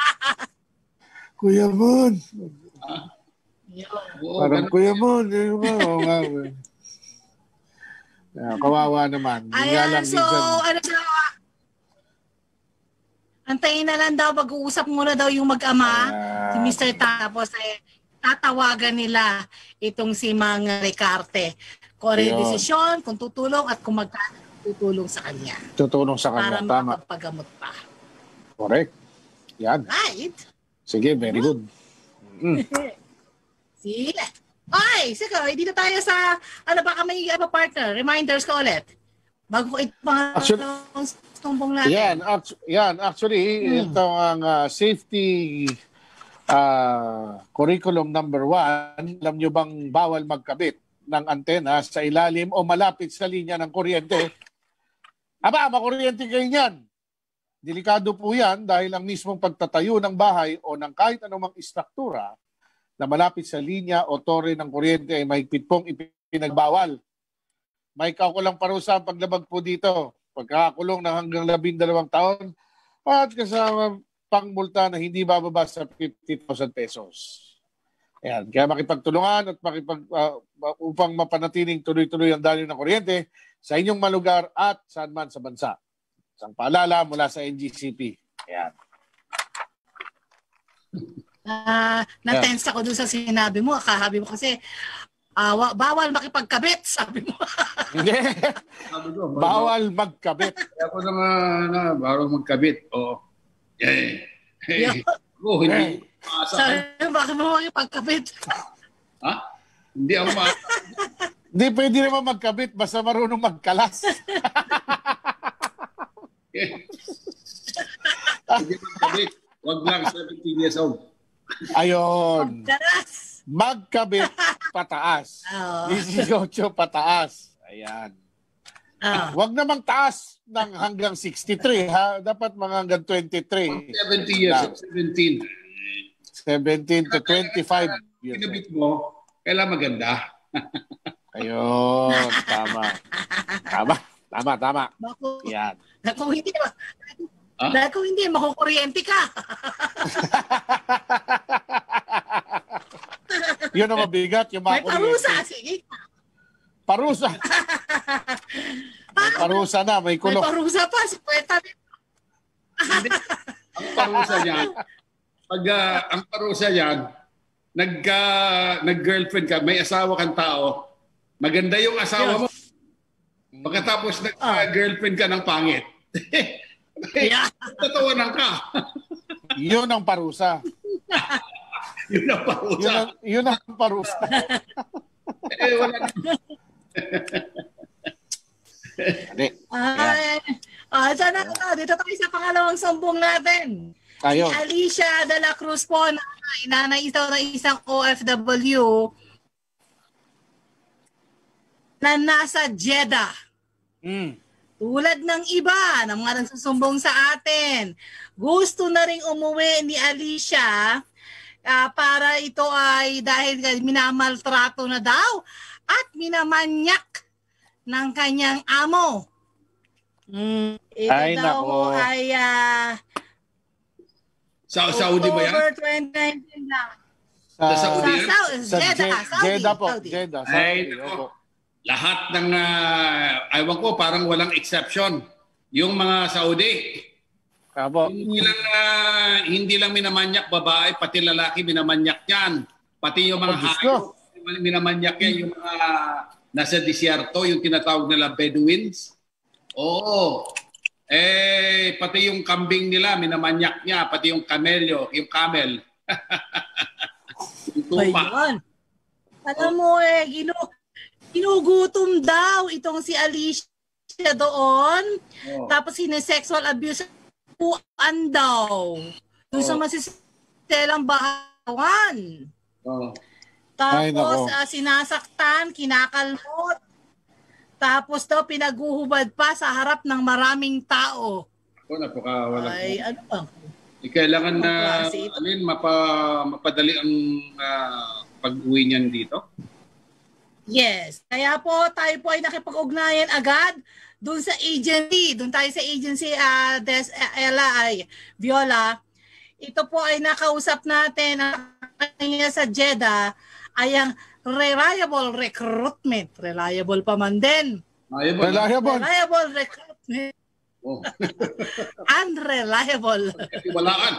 Speaker 7: Kuya Mon.
Speaker 6: Ah.
Speaker 7: Parang Kuya Mon. Oo nga. Yeah, kawawa naman.
Speaker 5: Ayan, so ano sa... Antayin na lang daw, mag-uusap muna daw yung mag-ama, uh, si mister Ta, tapos eh, tatawagan nila itong si Mang Ricarte. Kung ano yung desisyon, kung tutulong at kung magkano tutulong sa kanya.
Speaker 7: Tutulong sa kanya,
Speaker 5: para
Speaker 7: tama.
Speaker 5: Para makapagpagamot pa.
Speaker 7: Correct. Yan.
Speaker 5: Right.
Speaker 7: Sige, very good. Mm.
Speaker 5: Sige. Ay, sige, dito tayo sa, ano ba kami, ano partner, reminders ko ulit. Bago ito mga tumbong natin.
Speaker 7: Yan, actu- yan actually, hmm. ito ang uh, safety uh, curriculum number one. Alam nyo bang bawal magkabit ng antena sa ilalim o malapit sa linya ng kuryente? Aba, makuryente kayo niyan. Delikado po yan dahil ang mismong pagtatayo ng bahay o ng kahit anumang istruktura na malapit sa linya o tore ng kuryente ay mahigpit pong ipinagbawal. May kaukulang parusa ang paglabag po dito. Pagkakakulong ng hanggang labing dalawang taon at kasama pangmulta na hindi bababa sa fifty thousand pesos. Ayan. Kaya makipagtulungan at makipag, uh, upang mapanatiling tuloy-tuloy ang daloy ng kuryente sa inyong malugar at saan man sa bansa. Isang paalala mula sa N G C P. Ayan.
Speaker 5: Uh, na-tense ako dun sa sinabi mo. Kahabi mo kasi uh, bawal makipagkabit, sabi mo.
Speaker 7: Hindi. Bawal magkabit.
Speaker 6: Ako naman na, bawal magkabit. Oo. Eh. Hey. Oh, hindi.
Speaker 5: Sabi mo, bakit mo makipagkabit?
Speaker 6: Ha? Hindi ako ma...
Speaker 7: Hindi pwede naman magkabit, basta marunong magkalas.
Speaker 6: Hindi magkabit. Huwag lang, seventeen years old.
Speaker 7: Ayun.
Speaker 5: Magkalas.
Speaker 7: Magkabit pataas.
Speaker 5: Oh.
Speaker 7: eighteen pataas. Ayan.
Speaker 5: Oh.
Speaker 7: Huwag namang taas ng hanggang sixty-three, ha? Dapat mga hanggang twenty-three.
Speaker 6: seventy years old. seventeen.
Speaker 7: seventeen to twenty-five years old.
Speaker 6: Kinabit mo, kailan maganda.
Speaker 7: Ayun. Tama. Tama. Tama, tama.
Speaker 5: Baku,
Speaker 7: yan.
Speaker 5: Kung hindi,
Speaker 6: huh?
Speaker 5: kung hindi, makukuryente ka.
Speaker 7: Yun ang mabigat. Yung
Speaker 5: may parusa, sige.
Speaker 7: Parusa. May parusa na, may kulong.
Speaker 5: May parusa pa, si Puerta.
Speaker 6: Ang parusa niyan, pag uh, ang parusa niyan, nag, uh, nag-girlfriend ka, may asawa kang tao, maganda yung asawa mo. Pagkatapos nag-girlfriend ka ng pangit,
Speaker 5: yeah.
Speaker 6: tatawanan ka.
Speaker 7: Yun ang parusa.
Speaker 6: Yun ang parusa.
Speaker 7: Yun ang, yun ang parusa.
Speaker 6: Eh, wala na.
Speaker 5: Ay, ah, dyan na, dito tayo sa pangalawang sumbong natin.
Speaker 7: Ayun.
Speaker 5: Si Alicia de la Cruz po, na inanay ito ng isang O F W na nasa Jeddah.
Speaker 7: Mm.
Speaker 5: Tulad ng iba ng mga nagsusumbong sa atin, gusto na ring umuwi ni Alicia uh, para ito ay dahil minamaltrato na daw at minamanyak ng kanyang amo. Mm, ito
Speaker 7: ay,
Speaker 5: daw
Speaker 7: nako.
Speaker 5: ay uh,
Speaker 6: sa Saudi ba yan?
Speaker 5: October twenty nineteen lang.
Speaker 7: Sa,
Speaker 5: sa,
Speaker 7: Saudi,
Speaker 5: sa,
Speaker 7: sa
Speaker 5: Jeddah, Saudi.
Speaker 7: Jeddah po.
Speaker 5: Saudi.
Speaker 7: Jeddah,
Speaker 6: Saudi.
Speaker 7: Saudi. Opo.
Speaker 6: Lahat ng, uh, aywan ko, parang walang exception. Yung mga Saudi,
Speaker 7: Kabo.
Speaker 6: hindi lang, uh, hindi lang minamanyak babae, pati lalaki minamanyak yan. Pati yung mga hayop, minamanyak yan. Yung mga nasa disyerto, yung tinatawag nila Bedouins. Oo. Eh, pati yung kambing nila, minamanyak niya. Pati yung kamelyo, yung camel. Yung tupa.
Speaker 5: Ayun. Alam mo eh, gino, ginugutom daw itong si Alicia siya doon.
Speaker 6: Oh.
Speaker 5: Tapos sinesexual abuse puan daw. Doon sa
Speaker 6: Oh.
Speaker 5: masiselang bahawan.
Speaker 6: Oh.
Speaker 7: Ay,
Speaker 5: Tapos
Speaker 7: nako.
Speaker 5: ah, sinasaktan, kinakalmot. Tapos daw pinaguhubad pa sa harap ng maraming tao.
Speaker 6: Ako, napaka wala.
Speaker 5: Ay, ano ba?
Speaker 6: Eh, kailangan na
Speaker 5: Ang klase ito.
Speaker 6: alin, mapa, mapadali ang ah, pag-uwi niyan dito.
Speaker 5: Yes. Kaya po tayo po ay nakipag-ugnayan agad doon sa agency. Doon tayo sa agency uh, Des Ella ay Viola. Ito po ay nakausap natin ang kanya sa Jeddah ay ang reliable recruitment. Reliable pa man din.
Speaker 6: Reliable.
Speaker 7: Reliable.
Speaker 5: Reliable recruitment.
Speaker 6: Oh.
Speaker 5: Unreliable.
Speaker 6: Walaan.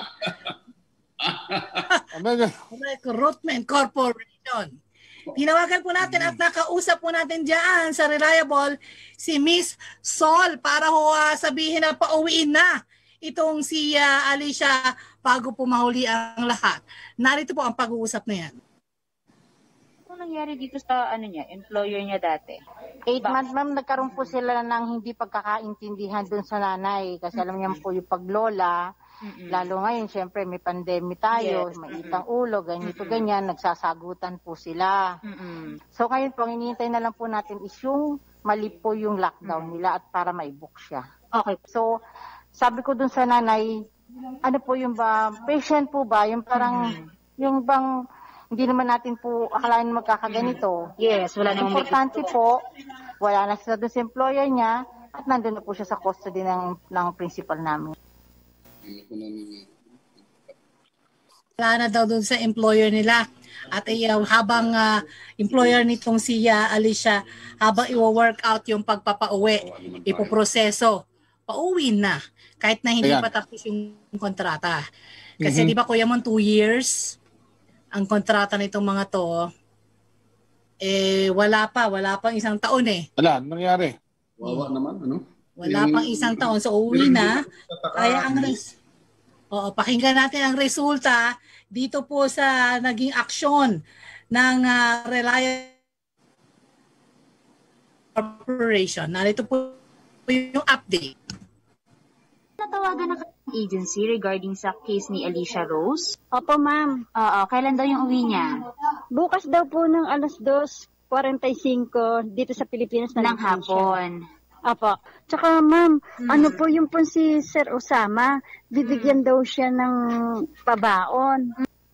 Speaker 5: Recruitment Corporation. Tinawagan po natin at nakausap po natin dyan sa Reliable si Miss Sol para ho uh, sabihin na pauwiin na itong si uh, Alicia bago po mahuli ang lahat. Narito po ang pag-uusap na yan.
Speaker 16: Ano nangyari dito sa ano niya, employer niya dati?
Speaker 17: Eight months, ma'am, nagkaroon po sila ng hindi pagkakaintindihan dun sa nanay. Kasi alam niyo po yung paglola, mm-mm, lalo ngayon, syempre may pandemic tayo, yes, may itang ulo, ganito, mm-mm, ganyan, nagsasagutan po sila. Mm-mm. So ngayon po, ang hinihintay na lang po natin is yung mali po yung lockdown, mm-mm, nila at para ma-book siya. Okay. So, sabi ko dun sa nanay, ano po yung ba, patient po ba? Yung parang, mm-hmm, yung bang, hindi naman natin po akalain magkakaganito.
Speaker 16: Yes, wala namang
Speaker 17: importante po, wala na siya doon sa employer niya at nandun na po siya sa custody ng, ng principal namin.
Speaker 5: Wala na daw doon sa employer nila. At uh, habang uh, employer nitong si uh, Alicia, habang i-work out yung pagpapauwi, ipoproseso, pauwi na. Kahit na hindi
Speaker 7: Ayan.
Speaker 5: pa tapos yung kontrata. Kasi
Speaker 7: Mhm.
Speaker 5: di ba Kuya Mon, two years ang kontrata nitong mga to, eh wala pa, wala pang isang taon eh.
Speaker 7: Wala, anong nangyari?
Speaker 6: Wawa naman, ano?
Speaker 5: Wala pang isang taon. So uwi na. Kaya ang res- Oo, pakinggan natin ang resulta dito po sa naging aksyon ng uh, Reliable Corporation. Narito po yung update.
Speaker 16: Natawagan na ng agency regarding sa case ni Alicia Rose?
Speaker 18: Opo, ma'am.
Speaker 16: Oo, kailan daw yung uwi niya?
Speaker 18: Bukas daw po ng alas dos forty-five dito sa Pilipinas na
Speaker 16: Ng hapon.
Speaker 18: Opo. Tsaka, ma'am, hmm. ano po yung po si Sir Osama, bibigyan hmm. daw siya ng pabaon.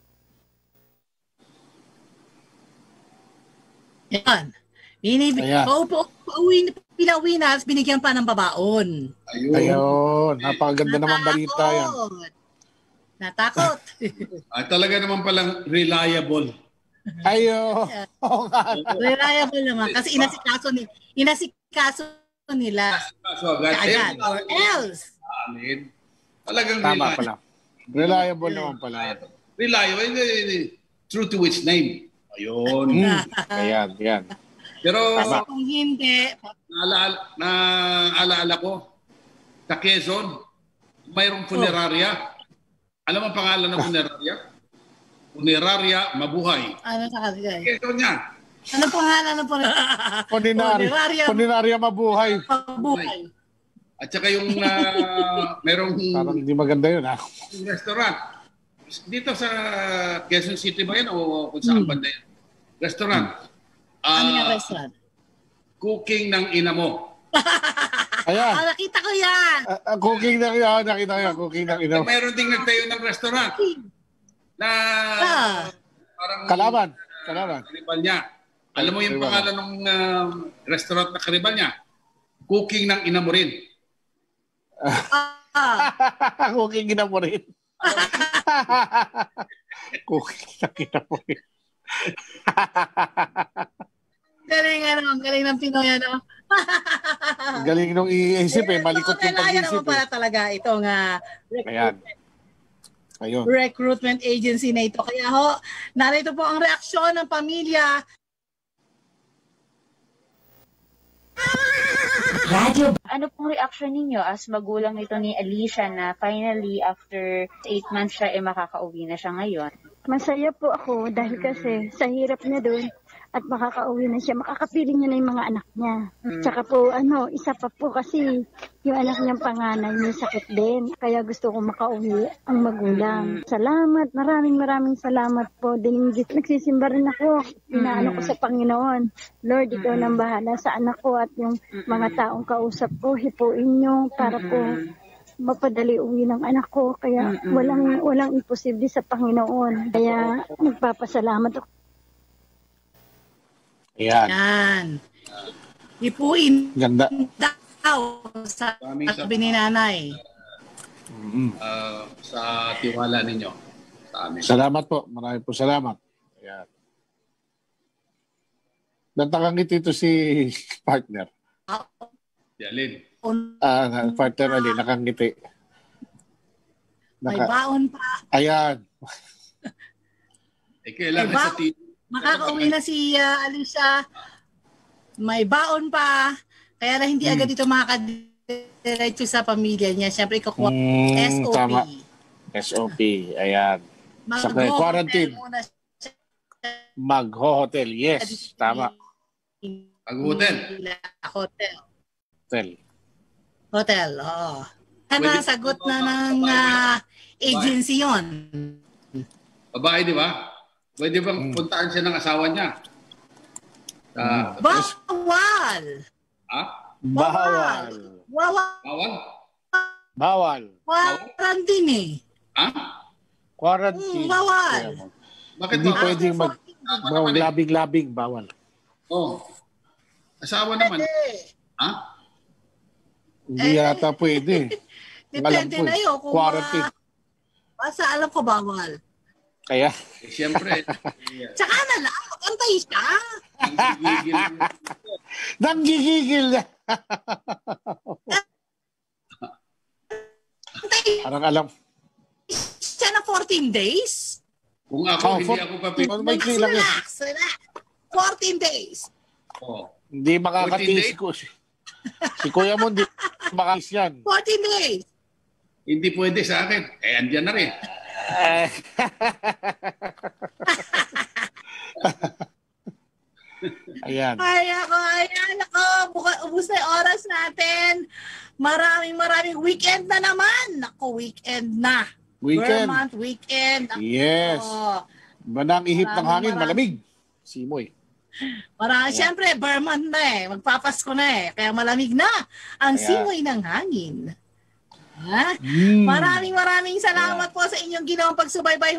Speaker 5: Yan. Binib- Paupo, pauwi, pinauwi na, binigyan pa ng babaon.
Speaker 7: Ayun. Ayun. Napakaganda naman balita yan.
Speaker 5: Natakot.
Speaker 6: Ay, talaga naman palang reliable.
Speaker 7: Ayun.
Speaker 5: Reliable naman. Kasi inasikaso, ni, inasikaso nila.
Speaker 6: Inasikaso agad.
Speaker 5: Agad. Or else.
Speaker 6: Amin. Talagang
Speaker 7: Tama
Speaker 6: reliable.
Speaker 7: pala. Reliable naman pala.
Speaker 6: Reliable. True to its name. Ayun.
Speaker 7: Hmm. Ayan, yan.
Speaker 6: Pero,
Speaker 5: kasi kung hindi,
Speaker 6: naalaala, naalaala ko, sa Quezon, mayroong funeraria. Alam ang pangalan ng funeraria? Funeraria Mabuhay.
Speaker 5: ano sa kanila?
Speaker 6: Quezon niya.
Speaker 5: Ano pangalan ng
Speaker 7: Funeraria.
Speaker 5: Funeraria.
Speaker 7: Funeraria Mabuhay.
Speaker 5: Mabuhay.
Speaker 6: At saka yung uh, merong
Speaker 7: parang hindi maganda yun, ha?
Speaker 6: restaurant. Dito sa Quezon City ba yan o kung saan hmm. banda yan? Restaurant. Uh,
Speaker 5: ano yung restaurant?
Speaker 6: Cooking ng ina mo.
Speaker 7: Ayan.
Speaker 5: Ah, nakita ko yan.
Speaker 7: Uh, uh, cooking ng ina mo. Nakita ko yan. Cooking ng ina mo.
Speaker 6: Mayroon ding nagtayo ng restaurant. Na
Speaker 5: ah.
Speaker 6: parang
Speaker 7: Kalaban. Kalaban.
Speaker 6: Karibal niya. Alam mo yung pangalan ng uh, restaurant na karibal niya? Cooking ng ina mo rin.
Speaker 5: Ah.
Speaker 7: Cooking ina mo rin. Cooking ng ina mo rin.
Speaker 5: Galing ano, galing ng Pinoy ano.
Speaker 7: Galing nung iisip eh, malikot yung
Speaker 5: pag-isip.
Speaker 7: naman
Speaker 5: pala eh. talaga itong uh,
Speaker 7: Ayan. Ayun.
Speaker 5: recruitment agency na ito. Kaya ho, narito po ang reaksyon ng pamilya.
Speaker 16: Radio. Ano pong reaction ninyo as magulang nito ni Alicia na finally after eight months siya eh makakauwi na siya ngayon?
Speaker 18: Masaya po ako dahil kasi sa hirap niya doon, at makakauwi na siya, makakapiling niya na yung mga anak niya.
Speaker 16: Mm.
Speaker 18: Tsaka po, ano, isa pa po kasi yung anak niyang panganay may sakit din. Kaya gusto ko makauwi ang magulang. Salamat, maraming maraming salamat po. Dinigit, nagsisimba rin ako. Inaano ko sa Panginoon. Lord, ikaw nang bahala sa anak ko at yung mga taong kausap ko, hipuin niyo para po mapadali uwi ng anak ko. Kaya walang walang imposible sa Panginoon. Kaya nagpapasalamat ako.
Speaker 7: Yan.
Speaker 5: Yan. Ipuin
Speaker 7: Ganda.
Speaker 5: daw sa sabi ni nanay.
Speaker 6: Uh, sa tiwala ninyo sa amin.
Speaker 7: Salamat po. Marami po salamat. Ayan. Natakangiti ito si partner.
Speaker 6: Si Alin.
Speaker 7: Ah, partner Alin, nakangiti.
Speaker 5: May baon pa.
Speaker 7: Ayan.
Speaker 6: Eh, kailangan sa T V.
Speaker 5: Makakauwi na si uh, Alicia. May baon pa. Kaya na hindi hmm. agad ito makakadiretso sa pamilya niya. Siyempre, ikukuha
Speaker 7: mm,
Speaker 5: S O P.
Speaker 7: Tama. S O P. Ayan. Sa quarantine. Mag-hotel. Yes. Tama.
Speaker 6: Mag-hotel.
Speaker 5: Hotel.
Speaker 7: Hotel.
Speaker 5: Hotel. Oo. Ano, sagot na ng uh, agency yon.
Speaker 6: Babae, di ba? Pwede bang puntaan siya ng asawa niya? Uh,
Speaker 5: Bawal!
Speaker 6: Ha?
Speaker 7: Bawal.
Speaker 5: Bawal.
Speaker 6: Bawal?
Speaker 7: Bawal.
Speaker 5: Quarantine eh.
Speaker 6: Ha?
Speaker 7: Quarantine.
Speaker 5: Mm, bawal.
Speaker 6: Bakit
Speaker 7: hindi
Speaker 6: bawal?
Speaker 7: pwedeng mag, mag labing-labing. Bawal.
Speaker 6: Oh. Asawa naman. Ha?
Speaker 7: Hindi
Speaker 5: eh,
Speaker 7: yata pwede.
Speaker 5: Depende na yun. Kung
Speaker 7: quarantine.
Speaker 5: Uh, basta alam ko bawal.
Speaker 7: Kaya?
Speaker 6: Eh, siyempre.
Speaker 5: Tsaka na lang. Antay siya.
Speaker 7: Nanggigigil na. Parang alam.
Speaker 5: Siya na fourteen days?
Speaker 6: Kung ako,
Speaker 7: oh,
Speaker 6: hindi
Speaker 7: for,
Speaker 6: ako papit.
Speaker 5: Relax, relax, relax. fourteen days.
Speaker 6: Oh.
Speaker 7: Hindi makakatis ko. Si, si Kuya mo, hindi makakatis yan.
Speaker 5: fourteen days.
Speaker 6: Hindi pwede sa akin. Eh, andyan na rin.
Speaker 7: Ayan.
Speaker 5: Ay, ako, ayan ako. Buka, ubus na yung oras natin. Maraming maraming weekend na naman. Ako, weekend na.
Speaker 7: Weekend.
Speaker 5: Vermont weekend. Ako.
Speaker 7: Yes. Banang ihip ng hangin, maraming. Malamig. Simoy.
Speaker 5: Marami, yeah. Siyempre, Vermont na eh. Magpapasko na eh. Kaya malamig na ang Ayan. Simoy ng hangin. Ha? Mm. Maraming maraming salamat yeah. po sa inyong ginawang pagsubaybay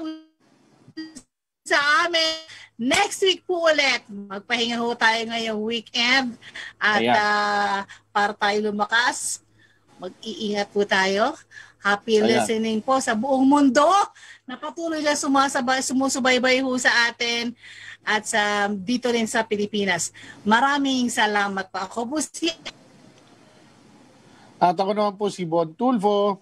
Speaker 5: sa amin. Next week po ulit, magpahinga ho tayo ngayong weekend at uh, para tayo lumakas, mag-iingat po tayo. Happy Ayan. Listening po sa buong mundo na patuloy na sumasabay, sumusubaybay ho sa atin at sa, dito rin sa Pilipinas. Maraming salamat po. Ako po si
Speaker 7: At ako naman po si Bon Tulfo.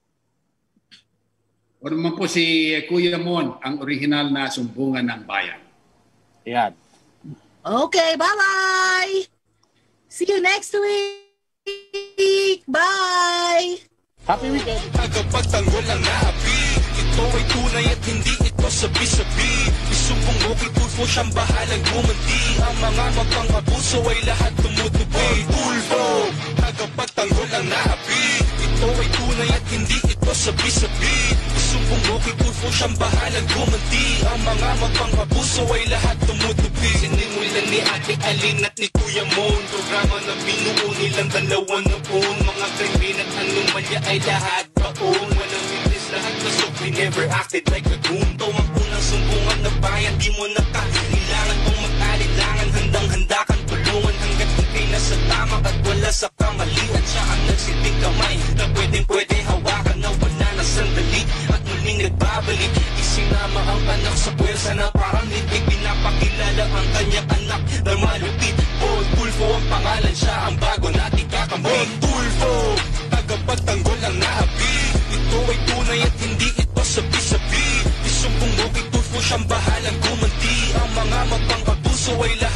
Speaker 6: Ako naman po si Kuya Mon, ang original na sumbungan ng bayan.
Speaker 7: Ayan.
Speaker 5: Okay, bye-bye! See you next week! Bye!
Speaker 7: Happy weekend!
Speaker 4: Tagapagtanggol ang naapi. Ito ay tunay at hindi ito sabi-sabi. Isumbong mo kay Tulfo, siyang bahalang gumanti. Ang mga mapang-abuso ay lahat tumutupi. Tulfo, tagapagtanggol ang naapi. Ito ay tunay at hindi ito sabi-sabi. Isumbong mo kay Tulfo, siyang bahalang gumanti. Ang mga mapang-abuso ay lahat tumutupi. Sinimulan ni Ate Alin at ni Kuya Mon. Programa na binuo nilang dalawa na poon. Mga krimen at anomalya ay lahat baon. Walang witness, lahat nasok. We never acted like a goon. Ito ang unang sumbungan na bayan. Di mo nakailangan kung mag-alilangan. Handang-handa kang tulungan hanggat ikay nasa tama at wala sa kamalian. Siya ang nagsiting kamay na pwedeng-pwede hawakan na wala na sandali at muling nagbabalik. Isinama ang anak sa pwersa na parang litig. Pinapakilala ang kanyang anak na malupit. Bon Tulfo ang pangalan, siya ang bago nating kakampi. Bon Tulfo, tagapagtanggol ang naapi. Ito ay tunay at hindi ito sabi-sabi. Isumbong mo kay Tulfo, siyang bahalang gumanti. Ang mga mapang-abuso ay